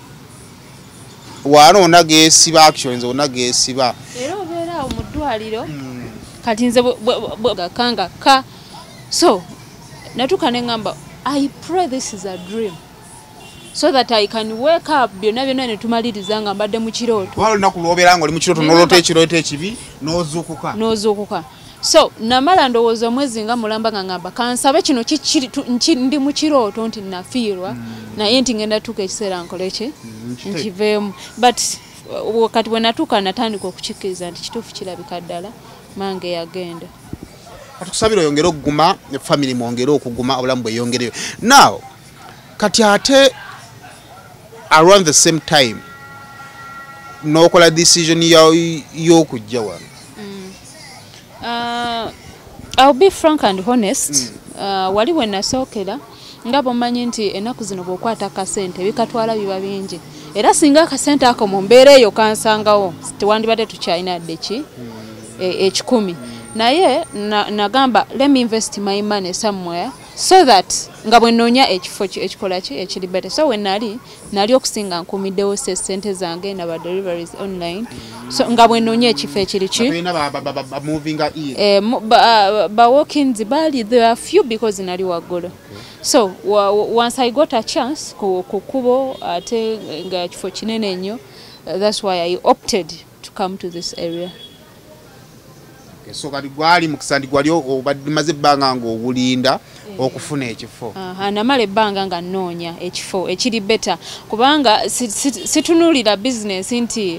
wano onageesiba actually onageesiba era obeera mu ddwaliro kati nze kanga ka so natuka ne ngamba I pray this is a dream so that I can wake up byonna ne tumaliriza nga mbadde mu kirooto wali olunaku lw'obeera nga oli mu kirooto n'oloota ekirooto ekibi n'ozuukuka so namala ndowooza omwezi nga mulamba nga ngamba kansabe kino ndi mu kirooto nti nafiirwa naye nti ngenda tuuka ekiseera nkole ki nkiveemu but wakati bwe natuuka natandika okukikkiriza nti kituufu kirabika ddala mange yagenda atukusabira oyongere okuguma family mwongere okuguma obulamu bweyongereyo now kati ate around the same time n'okola decision y'okujja wano I'll be frank and honest wali we nasookera nga bw'omanyi nti ennaku zino bw'okwata akasente bikatwala biba bingi era singa akasente ako mu mbeera eyo kansangawo tewandibadde tukyalina dde ki ekikumi naye nagamba let me invest my money somewhere so that nga bwe nnoonya ekifo ekikola ki ekiri better so we nali okusinga nkumiddewo sente zange naba deliveries online so nga bwe nnoonya ekifo ekiri ki ba walk-ins baali there are few because nali waggulu so once I got a chance ku kubo ate nga ekifo kinene nnyo that's why I opted to come to this area. So kati gwali mukisandi gwali obadde ebbanga nga obulinda okufuna ekifo namala ebbanga nga nnoonya ekifo ekiri better kubanga situnuulira business nti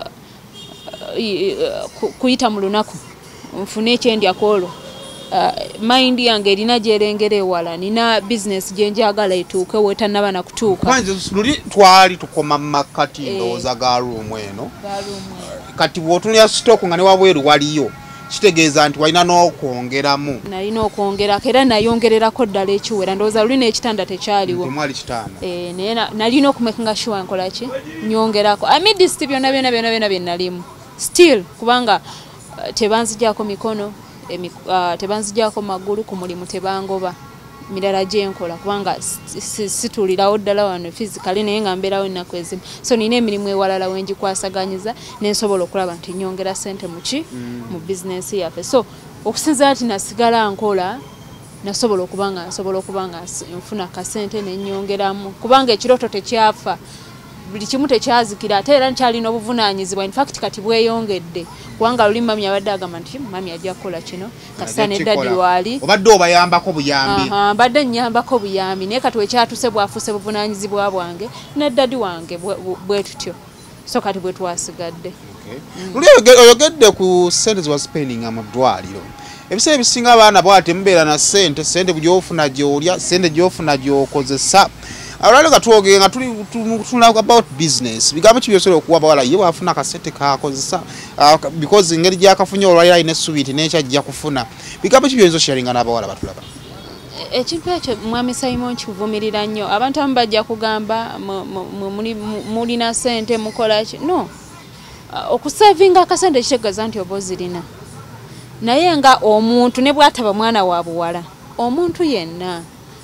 kuyita mu lunaku nfune ekyendyako olwo mind yange erina gyerengera ewala nina business gye njagala etuuke wetanaba na kutuuka luli twali tukoma mu makati ndowooza ga ruumu eno kati bw'otunulira stock nga ne wabweru waliyo kitegeeza nti walina n'okwongeramu nalina okwongerako era nayongererako ddala ekiwera ndowooza luli n'ekitanda tekyaliwo temwali kitanda naye nalina okumakinga sure nkola ki nyongerako amidist byonna bye nalimu still kubanga tebanzijako mikono tebanzijako magulu ku mulimu tebangoba mirala gyenkola kubanga situlirawo ddala wano physically naye nga mbeerawo ennaku ezimu so nina emirimu ewalala wenjikwasaganyiza nensobola okulaba nti nyongera sente muki mu bizinensi yaffe so okusinza nti nasigala nkola nasobola okubanga nfuna kasente nenyongeramu kubanga ekirooto tekyafa buli kimu tekyazikira ate era nkyalina obuvunaanyizibwa in fact kati bweyongedde kubanga luli mami abadde agamba nti mami ajja kukola kino kasita neddadi waali obadde obayambako buyambi mbadde nnyambako buyambi naye kati wekyatuse bwafuuse buvunaanyizibwa bwange neddadi wange bwe tutyo so kati bwe twasigadde luli oyogedde ku sente ziwaspendinga mu ddwaliro ebiseera ebisinga abaana bwate mubeera na sente gyofuna gyolya sente gyofuna gyokozesa awalalo gatwoge nga tuli about business bigambo kibyosobola okuwa bawala ye bafuna kasete kakozesa because engeri gyakafunye olwaliro alina essubiiti nekyajja kufuna bigambo kibyoyinza sharinga n'abawala batulaba ekintu ekyo mwami Simon kivumirira nnyo abantu abamu bajja kugamba mulina sente mukola ki no okusavinga akasente kitegeeza nti oba ozirina naye nga omuntu ne bw'ataba mwana wa buwala omuntu yenna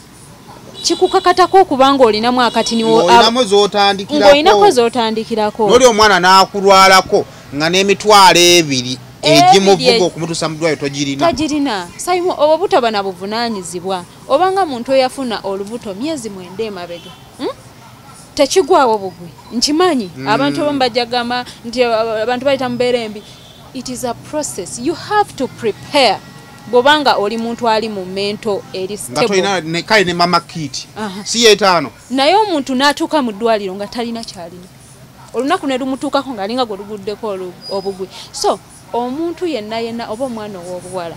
kikukakatako okubanga olinamu akatini ng'olinako z'otandikirako noli omwana n'akulwalako nga n'emitwalo ebiri egimuvuga okumutuusa mu ddwaliro togirina Simon obuto bana buvunaanyizibwa obanga muntu eyafuna olubuto myezi 9 emabega tekigwawo bugwi nkimanyi abantu abamu bajagamba nti abantu bayita mubeera embi. It is a process. You have to prepare. Bobanga oli muntu ali mu mento eri stable. Nga toina kale ne mama kit. Si yetaano. Naye omuntu n'atuuka mu ddwaliro nga talina kyalina. Olunaku ne lumutuukako ng'alinga gwe luguddeko obugwi. So omuntu yenna oba omwana ow'obuwala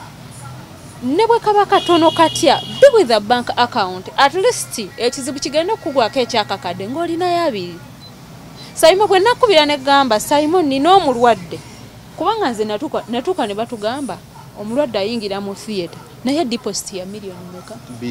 ne bwe kaba katono katya be with a bank account at least ekizibu kigenda okugwako ekyakakadde ng'olinayo abiri. Simon bwe nakubira ne gamba Simon nina omulwadde kubanga nze natuuka ne batugamba omulwadde ayingira mu theatre naye deposit ya million meka 2.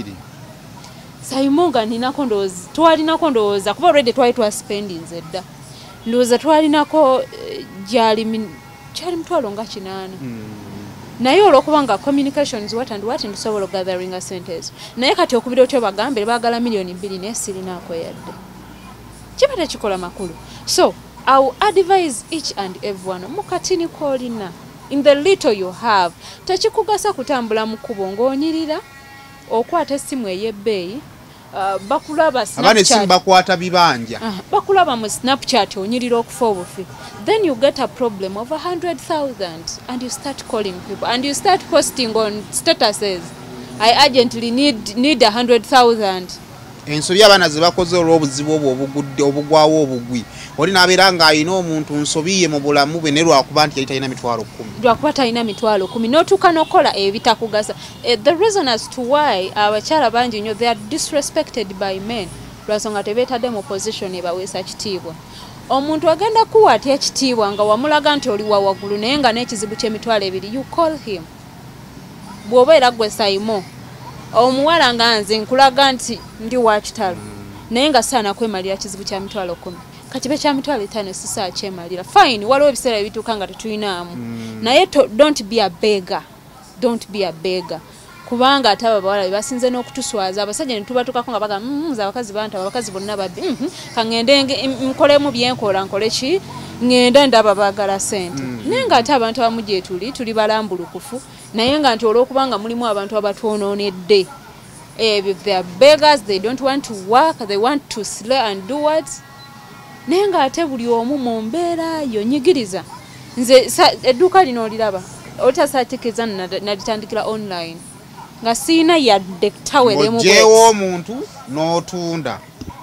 Simon nga ninako twalinako ndowooza kuba already twali twaspending zedda ndowooza twalinako gyali mutwalo nga 8 naye olwokubanga communications what ntusobola gathering a sentence naye kati okubira otyo bagambe baagala million 2 naye sirinaako yadde kiba tekikola makulu. So I will advise each and everyone mukatini kolina in the little you have tekikugasa kutambula mu kubo ng'onyirira okwata essimu ey'ebbeeyi bakulaba Snapchat abane essimu bakwata bibanja bakulaba mu Snapchat onyirira okufa obufi then you get a problem of 100,000 and you start calling people and you start posting on statuses I urgently need 100,000. Ensobi abana ze bakoze olw'obuzibu obugwawo obugwi oli nabeera ng'alina omuntu nsobiye mu bulamu bwe ne lwakuba nti yali talina mitwalo 10 lwakuba talina mitwalo 10 n'otuuka n'okola ebitakugasa. The reason as to why abakyala bangi nnyo they are disrespected by men lwasonga tebeetadde mu position ebaweesa kitiibwa. Omuntu agenda kuwaatya ekitiibwa nga wamulaga nti oli wa waggulu naye nga n'ekizibu ky'emitwalo 2 you call him bw'obeera gwe Simon omuwala nga nze nkulaga nti ndi wa kitalo naye nga saana kwemalira kizibu kya mitwalo 10 kati be kya mitwalo 5 sisa kyemalira fine waliwo ebiseera ebituuka nga tetulinamu naye don't be a beggar kubanga ate abawala basinze n'okutuswaza abasajja ne tubatukako nga baga abakazi bantaba abakazi bonna babbi kangende nkolemu byenkola nkole ki ngenda ndaba baagala sente naye nga ate abantu abamu gye tuli balambulukufu naye nga nti olw'okubanga mulimu abantu abatwonoonedde they are beggars, they don't want to work, they want to slay and do what naye nga ate buli omu mu mbeera yonyigiriza. Nze edduuka lino oliraba otasaatikiza nalitandikira online nga siina yadde taweremu ojeewo omuntu n'otunda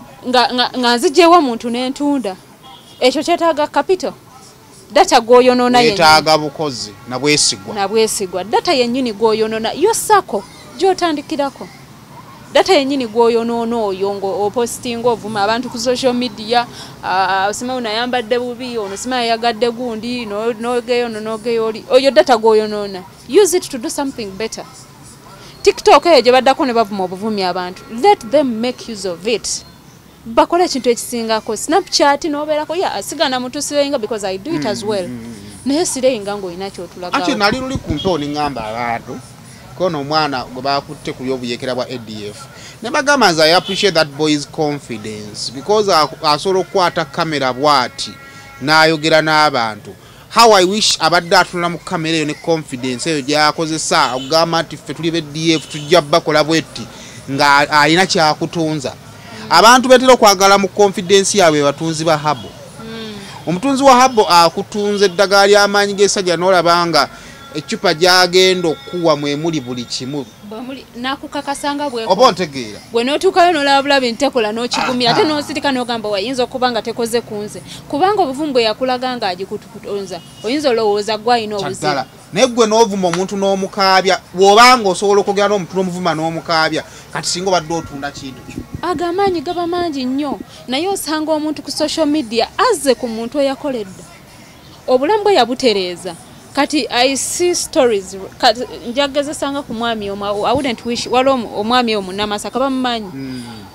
nga nzijeewo omuntu n'entunda ekyo kyetaaga capital data gwoyonoona yetaaga bukozi na bwesigwa data yennyini gwoyonoona yo sako gy'otandikirako data yennyini gwoyonoona oyo ng'opostinga ovuma abantu ku social media osima unayambadde bubi ono sima yayagadde gundi n'ogeyo oli oyo data gwoyonoona use it to do something better. TikTok eyo gye baddako ne bavuma obuvumi abantu let them make use of it bakola ekintu ekisingako. Snapchat n'obeerako asigana mutusirenga because I do it as well naye sirenga ng'olina kyotulagawo ate nali luli kumpewo ningamba abantu kono omwana gwe bakutte ku byobuyekera bwa ADF ne bagamba nze I appreciate that boy's confidence because asobola okukwata kamera bwati n'ayogera n'abantu. How I wish abadde atunula mu kamera eyo ne confidence eyo gy'akozesa okugamba nti ffe tuli b'ADF tujja bakola bwetti nga alina kyakutunza. Abantu betera okwagala mu confidence yaabwe batunzi ba habo. Omutunzi wa habo akutunze eddagala ly'amaanyi g'essajja n'olabanga ecupa gyagenda okuwa mwemuli buli kimu nakukakasanga oba ontegeera bwe n'otuukayo n'olaba bulabi ntekola n'okigumira ate n'osirika n'ogamba wayinza okuba nga tekoze ku nze kubanga obuvumu bwe yakulaga nga agikutukutonza oyinza olowooza gwalina obuzibu naye gwe n'ovuma omuntu n'omukaabya bw'obanga osobola okwogera n'omuntu n'omuvuma n'omukaabya kati singa obadde otunda kintu kyo agamaanyi gaba mangi nnyo naye osanga omuntu ku social media azze ku muntu eyakoledde obulamu bwe yabutereeza. Kati I see stories kati njagezesanga ku mwami omu I wouldn't wish walo omwami omu namasaka bamumanyi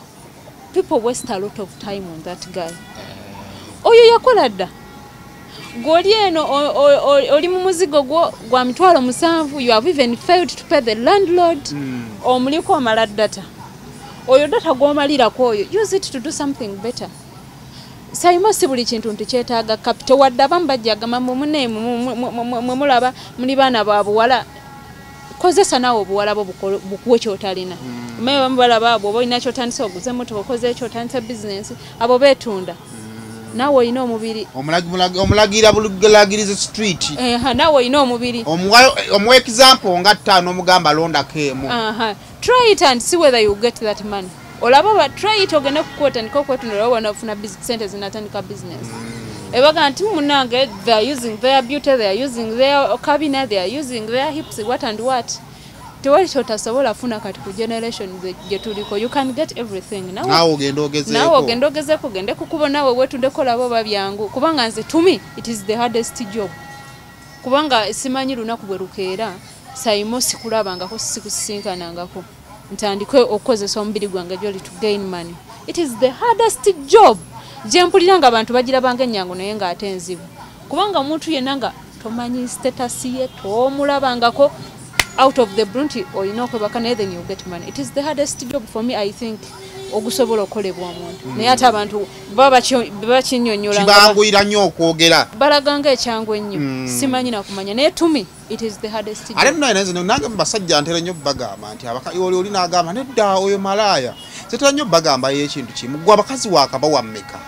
people waste a lot of time on that guy oyo yakola dda Goli eno oli mu muzigo gwa mitwalo 7, you have even failed to pay the landlord. Omuliko amala data. Oyo data gwomalira kwoyo, use it to do something better. Saimo si buli kintu ntukyetaaga capital wadde abamu bajjagama mulaba muli baana babuwala kozesa nawe obuwala bwo bukuwe kyotalina. Mmeye bamu balaba abo olina kyotandisa oguze moto okoze kyotandisa business abo betunda. Nawe olina omubiri omulagira bulagiriza street nawe olina omubiri omuwa example nga 5 omugamba londako emu. Try it and see whether you get that money. Olaba try it ogenda kukwatandika okwetundira obona ofuna sente zinatandika business. Ebaga nti munange they are using their beauty, they are using their cabinet, they are using their hips, what and what. Tewali kyotasobola funa kati ku generation gye tuliko. You can get everything. Nawe ogenda ogezeeko. Nawe ogenda ogezeeko gende kukuba nawe wetundeko labo babyangu. Kubanga nze to me it is the hardest job. Kubanga simanyi lunaku bwe lukeera Saimo sikulabangako sikusinkanangako. Ntandikwe okozesa omubiri gwange gyoli to gain money. It is the hardest job. Jempulira nga abantu bagira bange nnyango naye nga ate nzibu. Kubanga omuntu yenna nga tomanyi status ye tomulabangako out of the brunti olina okwebaka naye then you get money. It is the hardest job for me, I think. Ogusobola okolebwa omuntu. Naye ate abantu baba bakinyonnyola kibanguyira nnyo okwogera. Balaganga ekyangu ennyo. Simanyi na kumanya. Naye to me it is the hardest job. Ale nno nange basajja ntera nnyo bagamba nti oli n'agamba nedda oyo malaaya. Setera nnyo bagamba y'ekintu kimu. Gwe abakazi waakaba wammeka.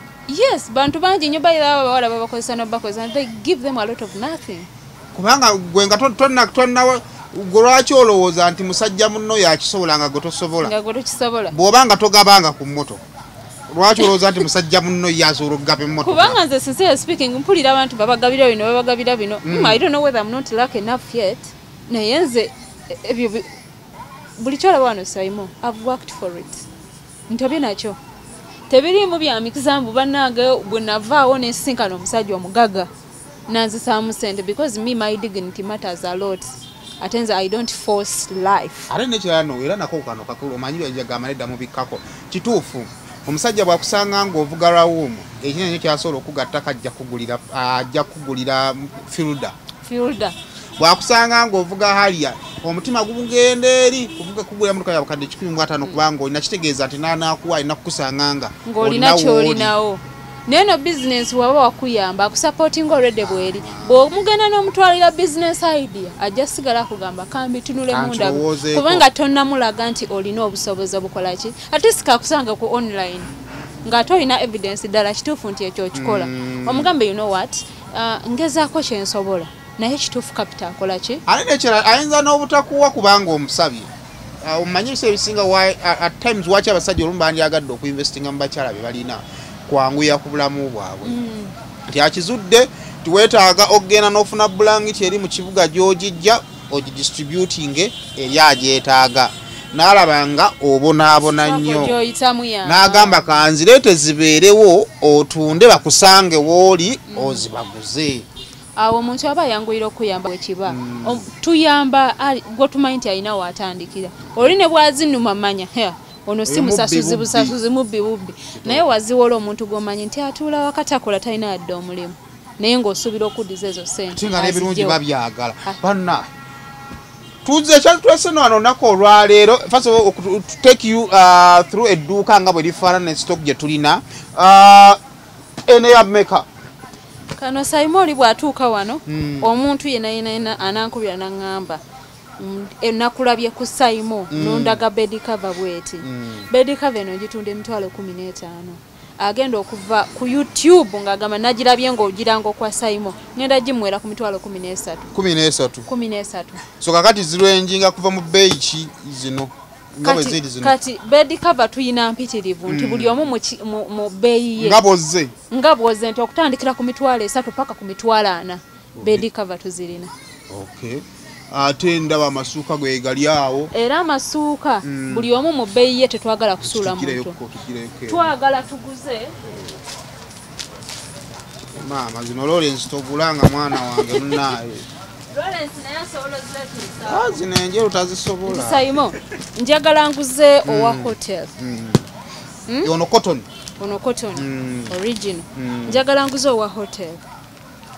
Yes, bantu bangi nnyo bayira abawala babakozesa n'obakozesa. They give them a lot of nothing. Kubanga gwe nga tonna lwaki olowooza nti musajja munno yakisobola nga gwe tosobola. Nga gwe tokisobola. Bw'obanga togabanga ku mmoto. Lwaki olowooza nti musajja munno yasobola okugaba emmoto. Kubanga nze sincere speaking mpulira abantu babagabira bino. I don't know whether I'm not lucky enough yet. Naye nze ebyo buli kyolaba wano Saimo, I've worked for it. Ntobye nakyo. Tebirimu bya mikizambu bannange bwe navaawo n'ensinkana omusajja omugaga. Nanzisaamu sente because me my dignity matters a lot. Atenza I don't force life. Ale nekirano era nako kano kakulu omanyi yagamba nedda mu bikako. Kituufu omusajja bwakusanga nga ovuga rawumu ekinene kyasobola okugatta ajja kugulira fielder. Bwakusanga nga ovuga halia omutima gubugenda eri kuvuga kugula mutuka ya bakadde 15 kubanga olina kitegeeza nti nanakuwa alina kukusanga nga ng'olina kyolinawo. Neno business waba wakuyamba akusupporting already bweri. Bw'omugenda n'omutwalira business idea ajja sigala kugamba kambi tunule munda. Kubanga tonna mulaga nti olina obusobozi obukola ki. Ate sikakusanga ku online. Nga tolina evidence ddala kituufu nti ekyo kikola. Omugambe you know what? Ngezaako kyensobola. Naye kituufu capital akola ki? Ayinza n'obutakuwa kubanga omusabye. Omanyi ebisinga at times wacha abasajja olumu bandyagadde okuinvestinga mu bakyala be balina. Kwanguya ku bulamu bwabwe. Nti akizudde tuwetaaga okgenda n'ofuna bulangiti eri mu kibuga gy'ogijja ogidistributing eri agyetaaga. N'alabanga obonaabona nnyo. N'agamba kanzireete zibeerewo otunde bakusange w'oli ozibaguze. Awo omuntu aba yanguyira okuyamba ekiba. Tuyamba gwe tumanyi nti alina waatandikira. Oli ne bwazinuma manya. Ono si musasuzi mubbi. Naye waziwola omuntu gwomanyi nti atuula wakati akola talina adde omulimu. Naye ng'osuubira okuddiza ezo ssente. Singa n'ebirungi babyagala. Banna tuze kyatulese no olunaku olwaleero. First of all to take you through edduuka nga bwe lifaanana stock gye tulina. Ene ya meka. Kano Saimo oli bw'atuuka wano omuntu yena anankubira n'angamba. Nakulabye ku Saimo nondaga bed cover bweti. Bed cover eno gitunda emitwalo 15. Agenda okuva ku YouTube ng'agamba nagirabye ng'ogiranga kwa Saimo. Ngenda gimwera ku mitwalo 13. 13. So kakati zirwenjinga kuva mu bbeeyi ki zino. Kati bed cover tuyina mpitirivu nti buli omu mu bbeeyi ye. Ngabozze nti okutandikira ku mitwalo 3 paka ku mitwalo 4. Bed cover tuzirina. Okay. Ate ndaba amasuuka gwe gali awo. Era amasuuka buli omu mu bbeeyi ye tetwagala kusuula muntu. Twagala tuguze. Mama zino Lawrence togulanga mwana wange munaye. Lawrence naye asobola zireetisa. Zino enjeru tazisobola. Saimo njagala nguze owa hotel. Ono cotton. Original. Njagala nguze owa hotel.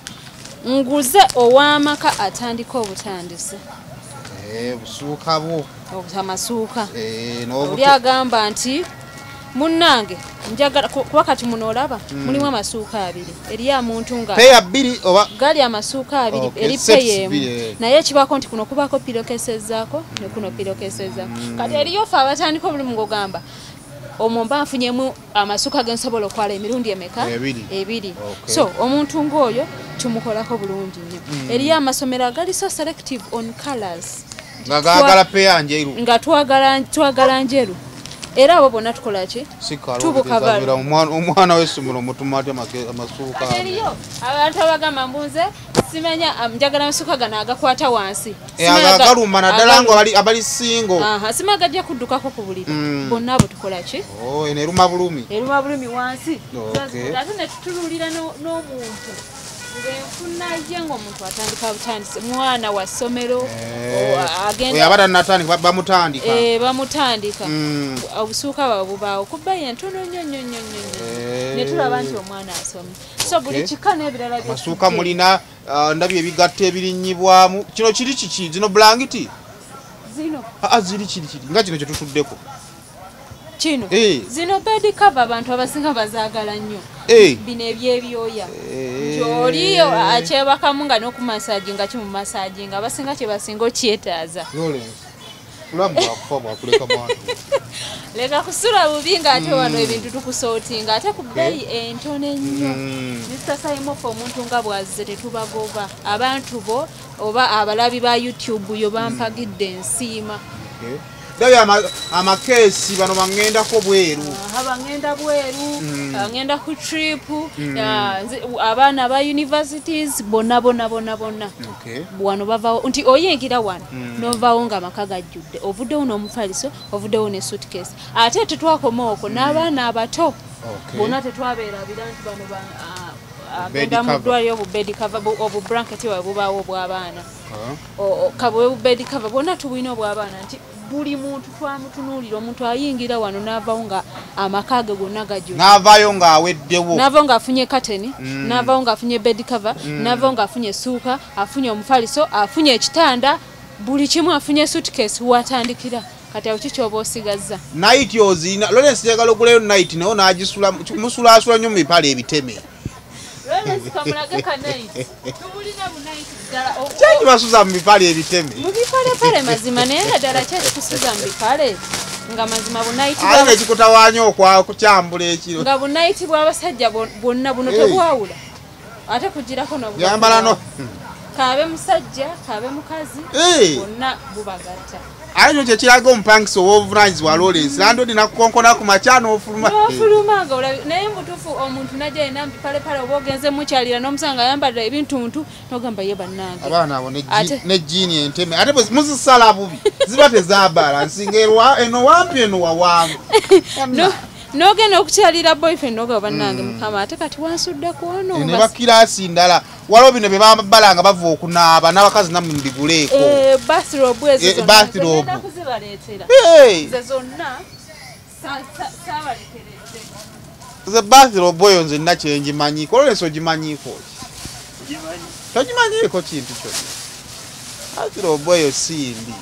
nguze ow'amaka atandika obutandisi busuuka bwo amasuuka oli agamba nti munnange njagala kuba kati muno olaba mulimu amasuuka abiri eri omuntu nga peya bbiri oba gali amasuuka abiri eri peya emu naye ekibako nti kuno kubako pirokesezaako ne kuno pirokesezaako kati eriyo fe abatandika obulimu ng'ogamba omwo mba nfunyemu amasuuka gensobola okwala emirundi emeka ebiri so omuntu ng'oyo tumukolako bulungi nnyo eriyo amasomero agali so selective on colors nga gaagala peya njeru nga twagala njeru era abo bonna tukola ki tubukabala omwana w'essomero mutuma ati amasuuka eriyo abantu abagamba mbuze simenya njagala amasuuka gano agakwata wansi agaluma naddala ngo abali singo sima gajja kuddukako ku buliri bonna abo tukola ki eno eruma bulumi wansi ate ne tutululira n'omuntu ng'enfuna ye ng'omuntu atandika butandisi mwana wa ssomero agenda abata natandika bamutandika obusuuka bwabwe bubaawo kuba ye ntono nnyo ne tulaba nti omwana asomye so buli kika n'ebirala amasuuka mulina ndabye ebigatta ebirinnyibwamu kino kiri kiki zino bulangiti zino ziri kiri nga kino kye tutuddeko kino zino bed cover abantu abasinga bazaagala nnyo bino ebyebyoya gy'oliyo akyebakamu nga n'okumasaginga kimumasaginga abasinga kye basinga okyetaaza leka kusula bubi ng'ate wano ebintu tukusootinga ate ku bbeeyi entono ennyo zisasayimofa omuntu nga bw'azze tetubagoba abantu bo oba abalabi ba YouTube yo bampagidde ensiima ndabye amakeesi bano baŋŋendako bweru baŋŋenda bweru baŋŋenda ku trip abaana ba universities bonna wano bavaawo nti oyingira wano n'ovaawo ng'amaka gajjudde ovuddewo n'omufaliso ovuddewo ne suitcase ate tetwakoma okwo n'abaana abato bonna tetwabeerabira nti bano agenda mu ddwaliro obubedi kava obublanketi bwe bubaawo obw'abaana kabwe obubedi kava bwonna tubulina obw'abaana nti buli muntu twamutunuulira omuntu ayingira wano n'avaawo nga amaka ge gonna gajjudde n'avaayo ng'aweddewo n'avaawo ng'afunye kateni n'avaawo ng'afunye bed cover n'avaawo ng'afunye essuuka afunye omufaliso afunye ekitanda buli kimu afunye suitcase watandikira kati awo kikyoba osigazza naiti ozina Lawrence njagala okuleyo naiti nayo n'agisula musulaasula nnyo mu bipale ebiteme kyaki basuza mu bipale ebiteme mu bipale mazima naye naddala kyaki kusuza mu bipale nga mazima bunaiti ate ekikutawaanya okukyambula ekiro nga bunaiti bw'abasajja bwonna buno tebwawula ate kugirako yambala kaabe musajja kaabe mukazi bonna bubagatta ate kyo kyekiraga omupangisa ow'obuvunanyizibwa Lawrence landodi nakukonkona ku makya n'ofulumanga naye mutuufu omuntu najja yina mpalepale oba ogenze mukyalira n'omusanga ayambadde ebintuntu n'ogamba ye bannange abaana abo ne jiini enteme ate muzisala bubi ziba tezaabala nsinga eno wampi eno wawangu n'ogenda okukyalira boyfriend n'ogamba bannange mukama ate kati wansudde ku ono ne bakiraasi ndala waliwo bino bye bambala nga bava okunaaba n'abakazi nammwe mbiguleeko bathrobe ezo zonna kuzibaleetera ze zonna saabaletereze ze bathrobe oyo nzenna kyenjimanyiko Lawrence ogimanyiiko togimanyiiko kintu kyonna bathrobe oyo simbi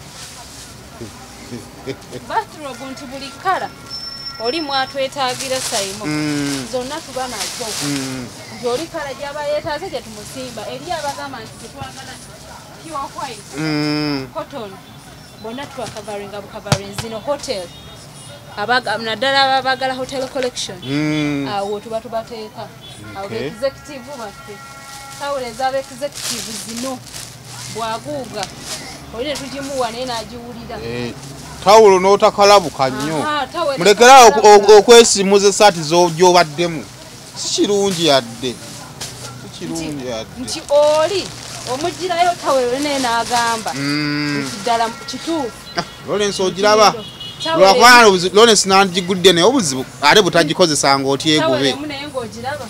bathrobe nti buli kala oli mwatwetaagira sayimo zonna tuba nazo nti oli kala gy'aba yeetaaze gye tumusimba eri abagamba nti tetwagala pure white cotton bonna twakavaringa bukavarin zino hotel naddala abagala hotel collection awo tuba tubateeka awo executive baffe tawula ezaba executive zino bwaguuga oli ne tugimuwa naye n'agiwulira tawulo n'otakalabuka nnyo mulekera okwesimuza esaati gy'obaddemu si kirungi yadde nti oli omugirayo tawulo naye n'agamba nti ddala kituufu Lawrence ogiraba lwakubanga Lawrence nagigudde naye obuzibu ate butagikozesanga otyegube naye ng'ogiraba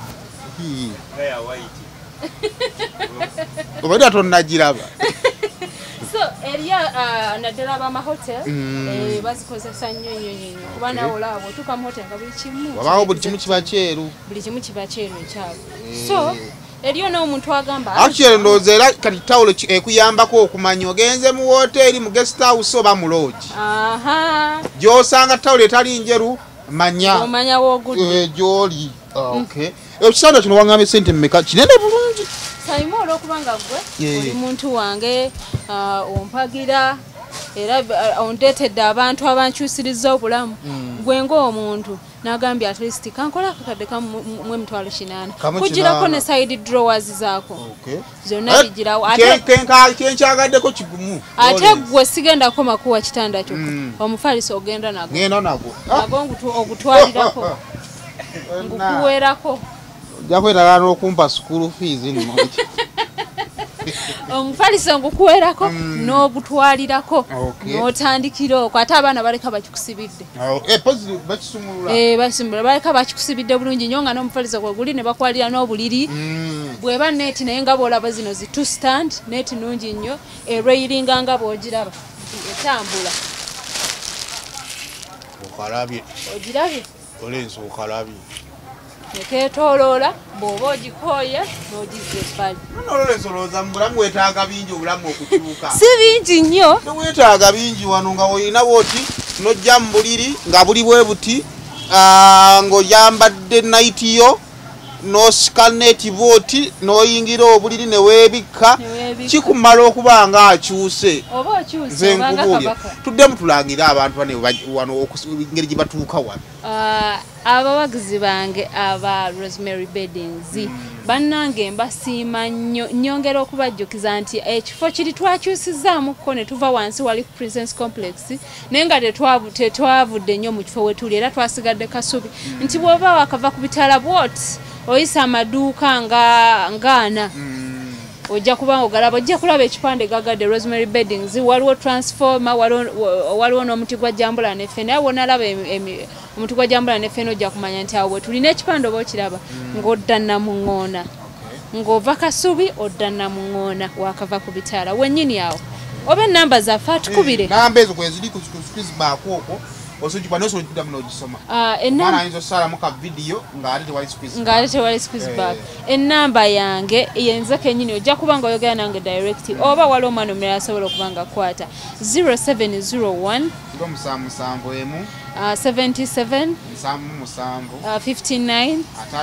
obadde tonnagiraba so eriya naddala ab'amahotel bazikozesa nnyo kuba nawe olaba otuuka mu hotel nga buli kimu wabaawo buli kimu kiba kyeru buli kimu kiba kyeru ekyabwe so Eriyo n'omuntu agamba actually ndowooza era kati tawulo ekuyambako okumanya ogenze mu woteeri mu guest house oba mu lodge gy'osanga tawulo etali njeru omanya woogudde gy'oli ekisanda kino wangambye sente mmeka kinene bulungi sayima olw'okuba nga gwe oli muntu wange ompagira era ondeetedde abantu abankyusiriza obulamu gwe ng'omuntu nagambye at least kankola akakadde kamu 8,800 kugirako ne side drawers zaako zonna bigirawo kenkyagaddeko kigumu ate gwe sigenda koma kuwa kitanda kyokka omufaliso ogenda nago ogutwalirako ngukuweerako ojja kwetaaga n'okumpa school fees nno omufaliso ngukuweerako n'ogutwalirako n'otandikira okwo ate abaana baleka bakikusibidde basumulula baleka bakikusibidde bulungi nnyo nga n'omufaliso gwe guli ne bakwalira n'obuliri bw'eba neeti naye nga bw'olaba zino zi two stand neeti nungi nnyo erairinga nga bw'ogiraba etambula ogirabye olenzi okalabye neketoloola bw'oba ogikooye n'ogizza ebbali nololezolooza mu bulamu weetaaga bingi obulamu okukyuka si bingi nnyo teweetaaga bingi wano nga olina bwoti n'ojja mu buliri nga buli bwe buti ng'oyambadde nayitiyo n'osikaneeti bwoti n'oyingira obuliri ne weebikka kikumala okuba nga akyuse nze nkubuulya tuddemu tulangire abantu wano engeri gye batuuka wano abawagizi bange aba Rosemary Beddings bannange mbasiima nnyo nnyongera okubajjukiza nti ekifo kiri twakyusizzaamukko ne tuva wansi wali ku Princess Complex naye nga tetwavudde nnyo mu kifo wetuli era twasigadde kasubi nti bw'oba wakava ku bitala bwoti oyisa amaduuka ng'ana ojja kuba ogalaba ojja kulaba ekipande gagadde Rosemary Beddings waliwo transformer waliwo n'omuti gwa jambula nefene awo nalaba omuti gwa jambula nefene ojja kumanya nti awo tulina ekipande oba okiraba ng'odda Namuŋŋoona ng'ova kasubi odda Namuŋŋoona wakava ku bitaala wennyini awo oba ennamba zaffe atukubire namba ezo kweziri ku baako okwo osojiba noso kuddamu n'ogisoma mwana ayinza osalamu ka video ng'ate tewali squeeze back ennamba yange yenze kennyini ojja kuba nga oyogera nange direct oba waliwo omwana omulala asobola okuba nga kwata 0701 77 59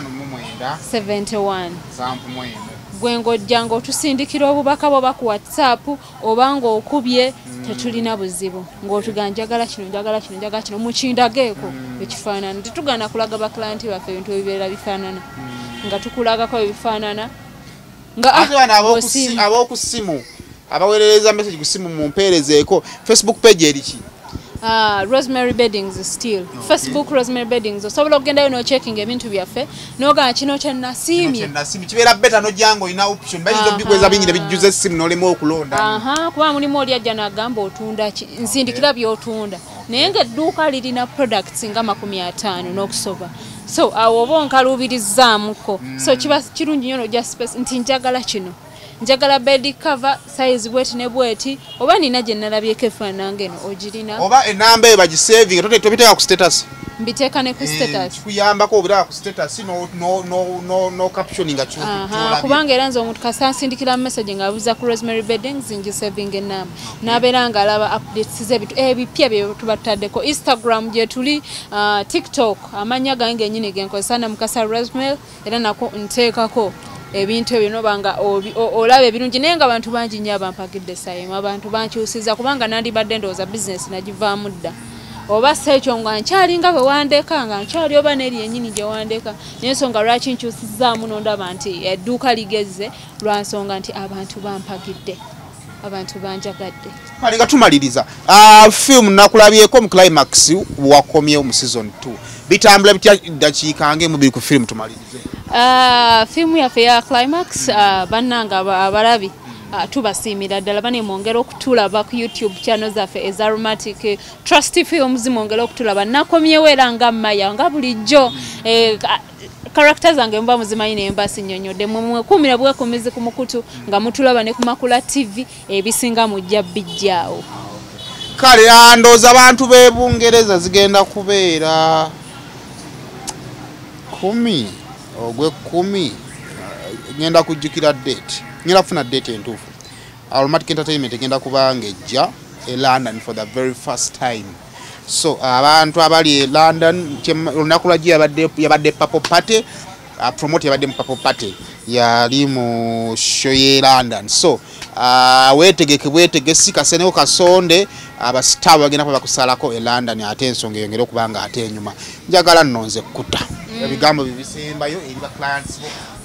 71 gwe ng'ojja ng'otusindikira obubaka bwoba ku WhatsApp oba ng'okubye tetulina buzibu ng'otuga njagala kino mukindageeko ekifaanana tetugana kulaga bakilanti baffe ebintu ebibeera bifaanana nga tukulagako ebifaanana nga ab'okussimu abaweerereza message ku ssimu mumpeerezeeko Facebook page eriki Rosemary Beddings still Facebook Rosemary Beddings osobola okugendayo n'ochecking ebintu byaffe n'ogana kino kye nasiimye kibeera beta n'ojjanga olina option bayinza obikweza bingi ne bijjuza essimu n'olema okulonda kuba mulimu oli ajja n'agamba otunda nsindikira by'otunda naye ng'edduuka lirina products nga 50 n'okusoba so awo oba onkaluubirizzaamuko so kiba kirungi nnyo n'ojja space nti njagala kino njagala bed cover size bweti ne bweti oba nina gye nalabyeko efaanana ngeno ogirina oba enamba ebagisaving tobiteeka ku status mbiteeka ne ku status kuyambako obiraba ku status no captioning kubanga era nze omuntu kasansindikira message ng'abuuza ku Rosemary Beddings ngisaving enamba n'abeera ng'alaba updates z'ebintu ebipya bye tuba tutaddeko Instagram gye tuli TikTok amanya gange ennyini genkozesa Namukasa Rosemary era nako nteekako ebintu ebyo nobanga olaba ebirungi naye nga abantu bangi nnyo abampagidde sayima abantu bankyusiza kubanga nandibadde ndowooza bizinesi nagivaamu dda oba sekyo nga nkyalinga bwe wandeeka nga nkyali oba neri yennyini gye wandeeka naye ensonga lwaki nkyusizzaamu nondaba nti edduuka ligezze lwa nsonga nti abantu bampagidde abantu banjagadde kale nga tumaliriza film nakulabyeko mu climax wakomyewo mu season 2 bitambula bitya dakiika ng'emubiri ku film tumalirize filmu yaffe ya climax bannanga abalabi tubasiimira ddala banemwongera okutulaba ku YouTube channel zaffe eza Aromatic Trust Films mwongera okutulaba nakomyewo era nga Maya nga bulijjo characters zange mba muzimanyi ne mbasi nnyonnyodde mwekuumira bwekuumizi ku mukutu nga mutulaba ne ku Makula TV ebisinga mujja bijjaawo kale andooza abantu b'e Bungereza zigenda kubeera 10 ogwe 10 ngenda kujjukira date ngenda kufuna date entuufu Almatic Entertainment egenda kubanga ejja e London for the very first time so abantu abali e London olunaku lwajja yabadde Purple Party promote yabadde mu Purple Party yali mu show ye London so wetegeke sikaseneko kasonde abastar bagenda kuba kusalako e London ate ensonga yongera okubanga ate enyuma njagala nnonze kuta ebigambo bibisembayo eri ba clients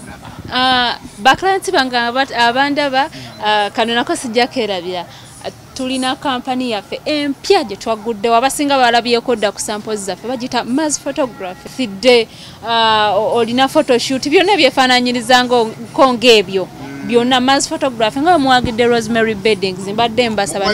ba clients banga abandaba kano nako sijja kerabira tulina kampani yaffe empya gye twaguddewo abasinga balabyeko dda ku samples zaffe bagita Maz Photography fidde olina photoshoot byonna byefaananyiriza ng'ebyo byonna Maz Photography nga bwemwagidde Rosemary Beddings mbadde mbasaba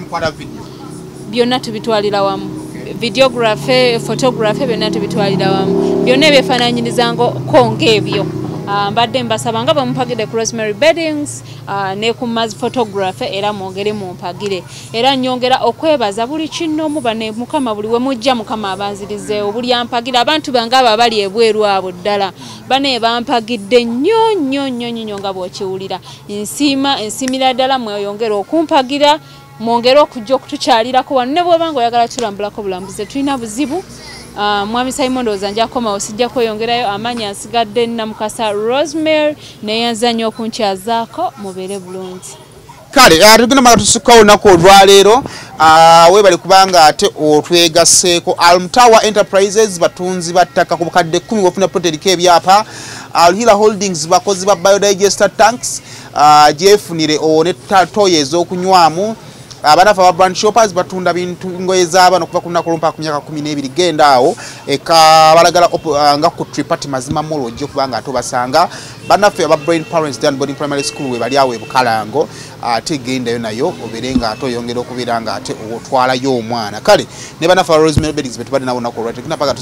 byonna tubitwalira wamu videography photography byonna tubitwalira wamu byonna byefaananyiriza ng'ebyo mbadde mbasaba nga bampagire ku Rosemary Beddings ne ku Maz Photography era mwongere mumpagire era nyongera okwebaza buli kinnomu bane mukama buli we mujja mukama abanzirizeewo buli ampagira abantu bange abo abali ebweru abo ddala bane bampagidde nnyo nga bw'okiwulira nsiimira ddala mweyongera okumpagira mwongere okujja okutukyalirako wano ne bw'obanga oyagala tulambulako bulambuzi tulina buzibu Mwami Simon ndoza nja koma osijja kweyongerayo amanya asigadde namukasa Rosemary neyanza nnyo okunkyazaako mubeere bulungi kale tugenda mala tusukkawo olunaku olwaleero webali kubanga ate otwegaseeko Almtawa Enterprises batunzi battaka ku bukadde 10 bafuna proteriko ebyapa Alhila Holdings bakozi ba biodigester tanks gyefunire one toyo ez'okunywamu abanafa ba brand shoppers batunda bintu ngoye z'abaana okuva ku lunaku lumpa ku myaka 12 genda awo balagala nga ku tripati mazima molo ojja kubanga ate basanga banaffe aba Brain Parents Dan Boarding Primary School we bali awo e Bukalango ate gendayo nayo oberenga ate oyongera okubeera nga ate otwalayo omwana kale ne banaffe Rosemary Beddings betubadde nabo nako right